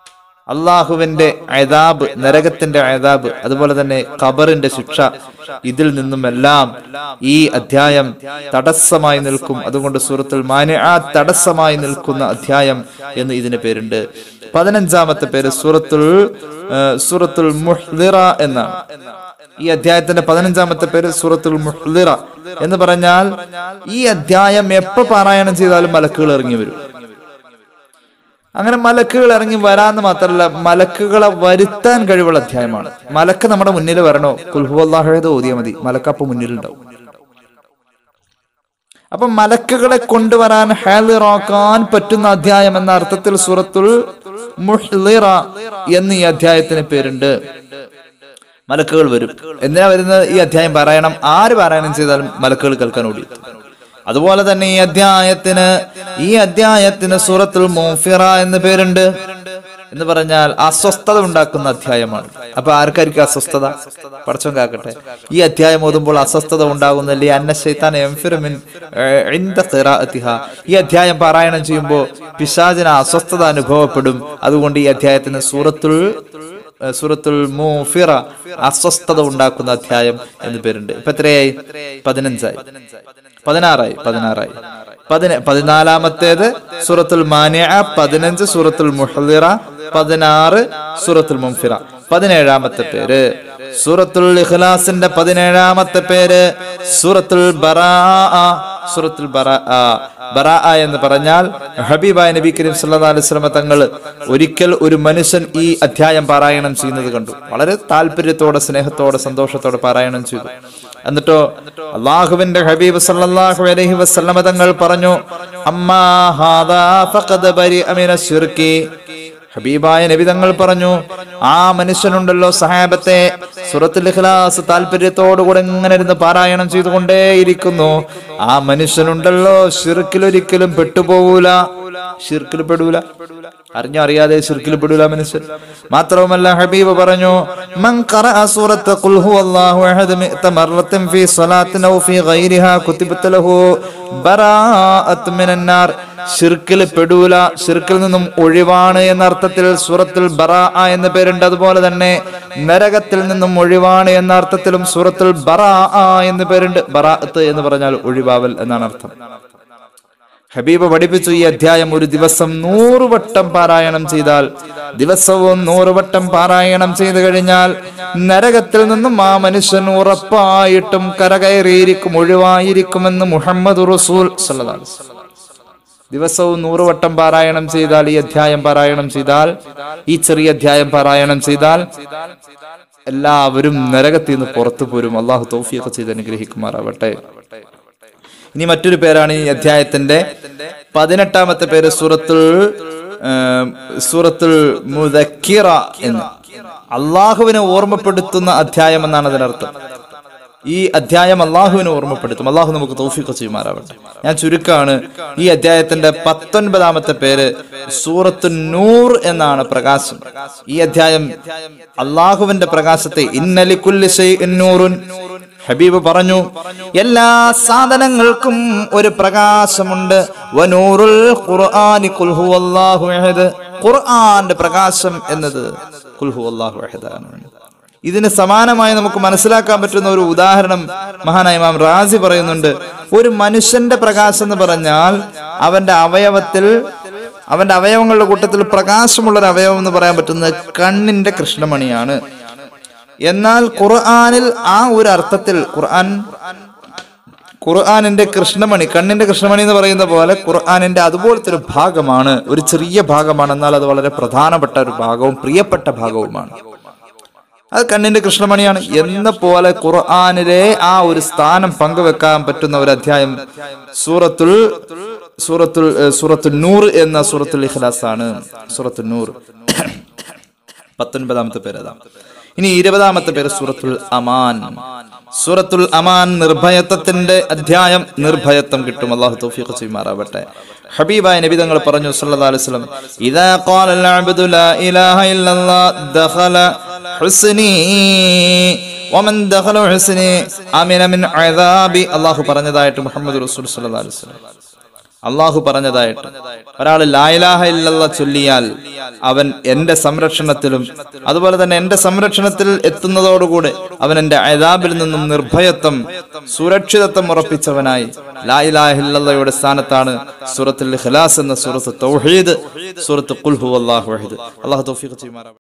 അള്ളാഹുവിന്റെ അദാബ്, നരകത്തിന്റെ അദാബ്, അതുപോലെ തന്നെ ഖബറിന്റെ ശിക്ഷ, ഇതിൽ നിന്നുമെല്ലാം ഈ അധ്യായം തടസ്സമായി നിൽക്കും. അതുകൊണ്ട് സൂറത്തുൽ മാനിആത്ത് തടസ്സമായി നിൽക്കുന്ന അധ്യായം എന്ന് ഇതിന് പേരുണ്ട്. പതിനഞ്ചാമത്തെ പേര് സൂറത്തുൽ സൂറത്തുൽ മുഹ്ദിറ എന്നാണ്. ഈ അധ്യായത്തിന്റെ പതിനഞ്ചാമത്തെ പേര് സൂറത്തുൽ മുഹ്ദിറ എന്ന് പറഞ്ഞാൽ ഈ അധ്യായം എപ്പോ പാരായണം ചെയ്താലും മലക്കുകൾ ഇറങ്ങി വരും. അങ്ങനെ മലക്കുകൾ ഇറങ്ങി വരാന്ന് മാത്രമല്ല, മലക്കുകളെ വരുത്താൻ കഴിവുള്ള അധ്യായമാണ്. മലക്ക് നമ്മുടെ മുന്നിൽ വരണോ, ഖുൽ ഹുവല്ലാഹു അഹദ് ഓതിയാൽ മതി, മലക്കപ്പം മുന്നിലുണ്ടാവും. അപ്പൊ മലക്കുകളെ കൊണ്ടുവരാൻ ഹാളിറാക്കാൻ പറ്റുന്ന അധ്യായം എന്ന അർത്ഥത്തിൽ സൂറത്തുൽ മുഹ്ദിറ എന്ന് ഈ അധ്യായത്തിന് പേരുണ്ട്. മലക്കുകൾ വരും. എന്തിനാ വരുന്നത്? ഈ അധ്യായം പാരായണം ആര് പാരായണം ചെയ്താലും മലക്കുകൾ കേൾക്കാൻ ഓടി. അതുപോലെ തന്നെ ഈ അധ്യായത്തിന് ഈ അധ്യായത്തിന് സൂറത്തുൽ മുഗ്ഫിറ എന്ന് പേരുണ്ട്. എന്ന് പറഞ്ഞാൽ അസ്വസ്ഥത ഉണ്ടാക്കുന്ന അധ്യായമാണ്. അപ്പൊ ആർക്കായിരിക്കും അസ്വസ്ഥത? പടച്ചോൻ കാക്കട്ടെ. ഈ അധ്യായം ഓതുമ്പോൾ അസ്വസ്ഥത ഉണ്ടാകുന്നില്ലേ? അന്ന ശൈത്താൻ യൻഫിറു മിൻ ഇൻദ ഖിറാഅതിഹാ. ഈ അധ്യായം പാരായണം ചെയ്യുമ്പോൾ പിശാചിന് അസ്വസ്ഥത അനുഭവപ്പെടും. അതുകൊണ്ട് ഈ അധ്യായത്തിന് സൂറത്തുൽ സൂറത്തുൽ മുഗ്ഫിറ, അസ്വസ്ഥത ഉണ്ടാക്കുന്ന അധ്യായം എന്ന് പേരുണ്ട്. ഇപ്പൊ എത്രയായി? പതിനഞ്ചായി, പതിനാറായി പതിനാറായി പതിന പതിനാലാമത്തേത് സൂറത്തുൽ മാനിഅ, പതിനഞ്ച് സൂറത്തുൽ മുഹ്ദിറ, പതിനാറ് സൂറത്തുൽ മുഗ്ഫിറ. പതിനേഴാമത്തെ പേര് സൂറത്തുൽ ഇഖ്ലാസിന്റെ പതിനേഴാമത്തെ പേര് സൂറത്തുൽ ബറാഅ. സൂറത്തുൽ ബറാഅ ബറാഅ എന്ന് പറഞ്ഞാൽ ഹബീബായ നബി കരീം സല്ലല്ലാഹു അലൈഹി വസല്ലം തങ്ങൾ ഒരിക്കൽ ഒരു മനുഷ്യൻ ഈ അധ്യായം പാരായണം ചെയ്യുന്നത് കണ്ടു. വളരെ താല്പര്യത്തോടെ, സ്നേഹത്തോടെ, സന്തോഷത്തോടെ പാരായണം ചെയ്തു. എന്നിട്ടോ അല്ലാഹുവിന്റെ ഹബീബ് സല്ലല്ലാഹു അലൈഹി വസല്ലം തങ്ങൾ പറഞ്ഞു, അമ്മാ ഹാദാ ഫഖദ് ബരിഅ മിനശ് ശിർകി. ഹബീബായ നബി തങ്ങൾ പറഞ്ഞു, ആ മനുഷ്യനുണ്ടല്ലോ സഹാബത്തെ, സൂറത്തുൽ ഇഖ്ലാസ് താല്പര്യത്തോടുകൂടെ ഇങ്ങനെ ഇരുന്ന് പാരായണം ചെയ്തുകൊണ്ടേയിരിക്കുന്നു. ആ മനുഷ്യനുണ്ടല്ലോ ശിർക്കിൽ ഒരിക്കലും പെട്ടുപോകൂല. ശിർക്കിൽ പെടൂല, അറിഞ്ഞോ അറിയാതെ ശിർക്കിൽ പെടൂല മനുഷ്യൻ. മാത്രവുമല്ല ഹബീബ് പറഞ്ഞു, മൻ ഖറഅ സൂറത്ത ഖുൽ ഹുവല്ലാഹു അഹദ് മിഅത മറത്തൻ ഫീ സ്വലാത്തിൻ ഔ ഫീ ഗൈരിഹാ കുതിബത ലഹു ബറാഅത്ത് മിനൻ നാർ. ശിർക്കിൽ പെടൂല, ശിർക്കിൽ നിന്നും ഒഴിവാണ് എന്ന അർത്ഥത്തിൽ സൂറത്തുൽ ബറാഅ എന്ന പേരുണ്ട്. അതുപോലെ തന്നെ നരകത്തിൽ നിന്നും ഒഴിവാണ് എന്ന അർത്ഥത്തിലും സൂറത്തുൽ ബറാഅ എന്ന പേരുണ്ട്. ബറാഅത്ത് എന്ന് പറഞ്ഞാൽ ഒഴിവാവൽ എന്നാണ് അർത്ഥം. ഹബീബ് പഠിപ്പിച്ചു, ഈ അധ്യായം ഒരു ദിവസം നൂറ് വട്ടം പാരായണം ചെയ്താൽ, ദിവസവും നൂറ് വട്ടം പാരായണം ചെയ്തു കഴിഞ്ഞാൽ നരകത്തിൽ നിന്നും ആ മനുഷ്യൻ ഉറപ്പായിട്ടും കരകയറിയിരിക്കും, ഒഴിവായിരിക്കുമെന്ന് മുഹമ്മദ് റസൂൽ സല്ലല്ലാഹു അലൈഹി വസല്ലം. ദിവസവും നൂറ് വട്ടം പാരായണം ചെയ്താൽ, ഈ അധ്യായം പാരായണം ചെയ്താൽ, ഈ ചെറിയ അധ്യായം പാരായണം ചെയ്താൽ എല്ലാവരും നരകത്തിൽ നിന്ന് പുറത്തു പോരും. അള്ളാഹു തൗഫീഖ് ചെയ്ത് അനുഗ്രഹിക്കുമാറാവട്ടെ. ഇനി മറ്റൊരു പേരാണ് ഈ അധ്യായത്തിന്റെ പതിനെട്ടാമത്തെ പേര് സൂറത്തുൽ സൂറത്തുൽ മുദക്കിറ എന്ന്. അള്ളാഹുവിനെ ഓർമ്മപ്പെടുത്തുന്ന അധ്യായം എന്നാണ് അതിനർത്ഥം. ഈ അധ്യായം അള്ളാഹുവിനെ ഓർമ്മപ്പെടുത്തും. അള്ളാഹു നമുക്ക് തൗഫീഖ് ചെയ്യുമാറാവട്ടെ. ഞാൻ ചുരുക്കാണ്. ഈ അധ്യായത്തിന്റെ പത്തൊൻപതാമത്തെ പേര് സൂറത്തുൻ നൂർ എന്നാണ്, പ്രകാശം. ഈ അധ്യായം അള്ളാഹുവിന്റെ പ്രകാശത്തെ, ഇന്ന ലികുല്ലി ശൈഇൻ നൂറുൻ, ഹബീബ് പറഞ്ഞു, എല്ലാ സാധനങ്ങൾക്കും ഒരു പ്രകാശമുണ്ട്. വനൂറുൽ ഖുർആനി ഖുൽ ഹുവല്ലാഹു അഹദ്. ഖുർആന്റെ പ്രകാശം എന്നത് ഖുൽ ഹുവല്ലാഹു അഹദ് ആണ്. ഇതിന് സമാനമായി നമുക്ക് മനസ്സിലാക്കാൻ പറ്റുന്ന ഒരു ഉദാഹരണം മഹാനായ ഇമാം റാസി പറയുന്നുണ്ട്. ഒരു മനുഷ്യന്റെ പ്രകാശം എന്ന് പറഞ്ഞാൽ അവന്റെ അവയവത്തിൽ, അവന്റെ അവയവങ്ങളുടെ കൂട്ടത്തിൽ പ്രകാശമുള്ള ഒരു അവയവം എന്ന് പറയാൻ പറ്റുന്നത് കണ്ണിന്റെ കൃഷ്ണമണിയാണ്. എന്നാൽ ഖുർആനിൽ ആ ഒരു അർത്ഥത്തിൽ ഖുർആൻ ഖുർആനിന്റെ കൃഷ്ണമണി, കണ്ണിന്റെ കൃഷ്ണമണി എന്ന് പറയുന്ന പോലെ ഖുർആനിന്റെ അതുപോലത്തെ ഒരു ഭാഗമാണ്, ഒരു ചെറിയ ഭാഗമാണ്. എന്നാൽ അത് വളരെ പ്രധാനപ്പെട്ട ഒരു ഭാഗവും പ്രിയപ്പെട്ട ഭാഗവുമാണ്. അത് കണ്ണിന്റെ കൃഷ്ണമണിയാണ്. എന്ന പോലെ ഖുർആനിലെ ആ ഒരു സ്ഥാനം പങ്കുവെക്കാൻ പറ്റുന്ന ഒരു അധ്യായം സൂറത്തുൽ സൂറത്തുൽ സൂറത്തുൽ നൂർ എന്ന സൂറത്തുൽ ഇഖ്ലാസ് ആണ്. സൂറത്തുൽ നൂർ പത്തൊൻപതാമത്തെ പേര് അതാണ്. ഇനി ഇരുപതാമത്തെ പേര് സൂറത്തുൽ അമാൻ. സൂറത്തുൽ അമാൻ നിർഭയത്വത്തിന്റെ അധ്യായം. നിർഭയത്വം കിട്ടും. അല്ലാഹു തൗഫീഖ് ചെയ്യുമാറാവട്ടെ. ഹബീബായ നബി തങ്ങൾ പറഞ്ഞു സല്ലല്ലാഹു അലൈഹി വസല്ലം, ഇദാ ഖാലൽ അബ്ദു ലാ ഇലാഹ ഇല്ലല്ലാഹ് ദഖല ഹുസ്നി വമൻ ദഖല ഹുസ്നി അമിന മിൻ അദാബി. അല്ലാഹു പറഞ്ഞതായിട്ട് മുഹമ്മദ് റസൂൽ സല്ലല്ലാഹു അലൈഹി വസല്ലം. അള്ളാഹു പറഞ്ഞതായിട്ട്. ഒരാൾ ലാ ഇലാഹ ഇല്ലല്ലാഹ് ചൊല്ലിയാൽ അവൻ എന്റെ സംരക്ഷണത്തിലും അതുപോലെ തന്നെ എന്റെ സംരക്ഷണത്തിൽ എത്തുന്നതോടുകൂടെ അവൻ എന്റെ അദാബിൽ നിന്നും നിർഭയത്വം സുരക്ഷിതത്വം ഉറപ്പിച്ചവനായി. ലാ ഇലാഹ ഇല്ലല്ലാഹയുടെ സ്ഥാനത്താണ് സൂറത്തുൽ ഇഖ്ലാസ് എന്ന സൂറത്ത് തൗഹീദ്, സൂറത്ത് ഖുൽ ഹുവല്ലാഹു അഹദ്. അല്ലാഹു തൗഫീഖ് ചെയ്യുമാറാവട്ടെ.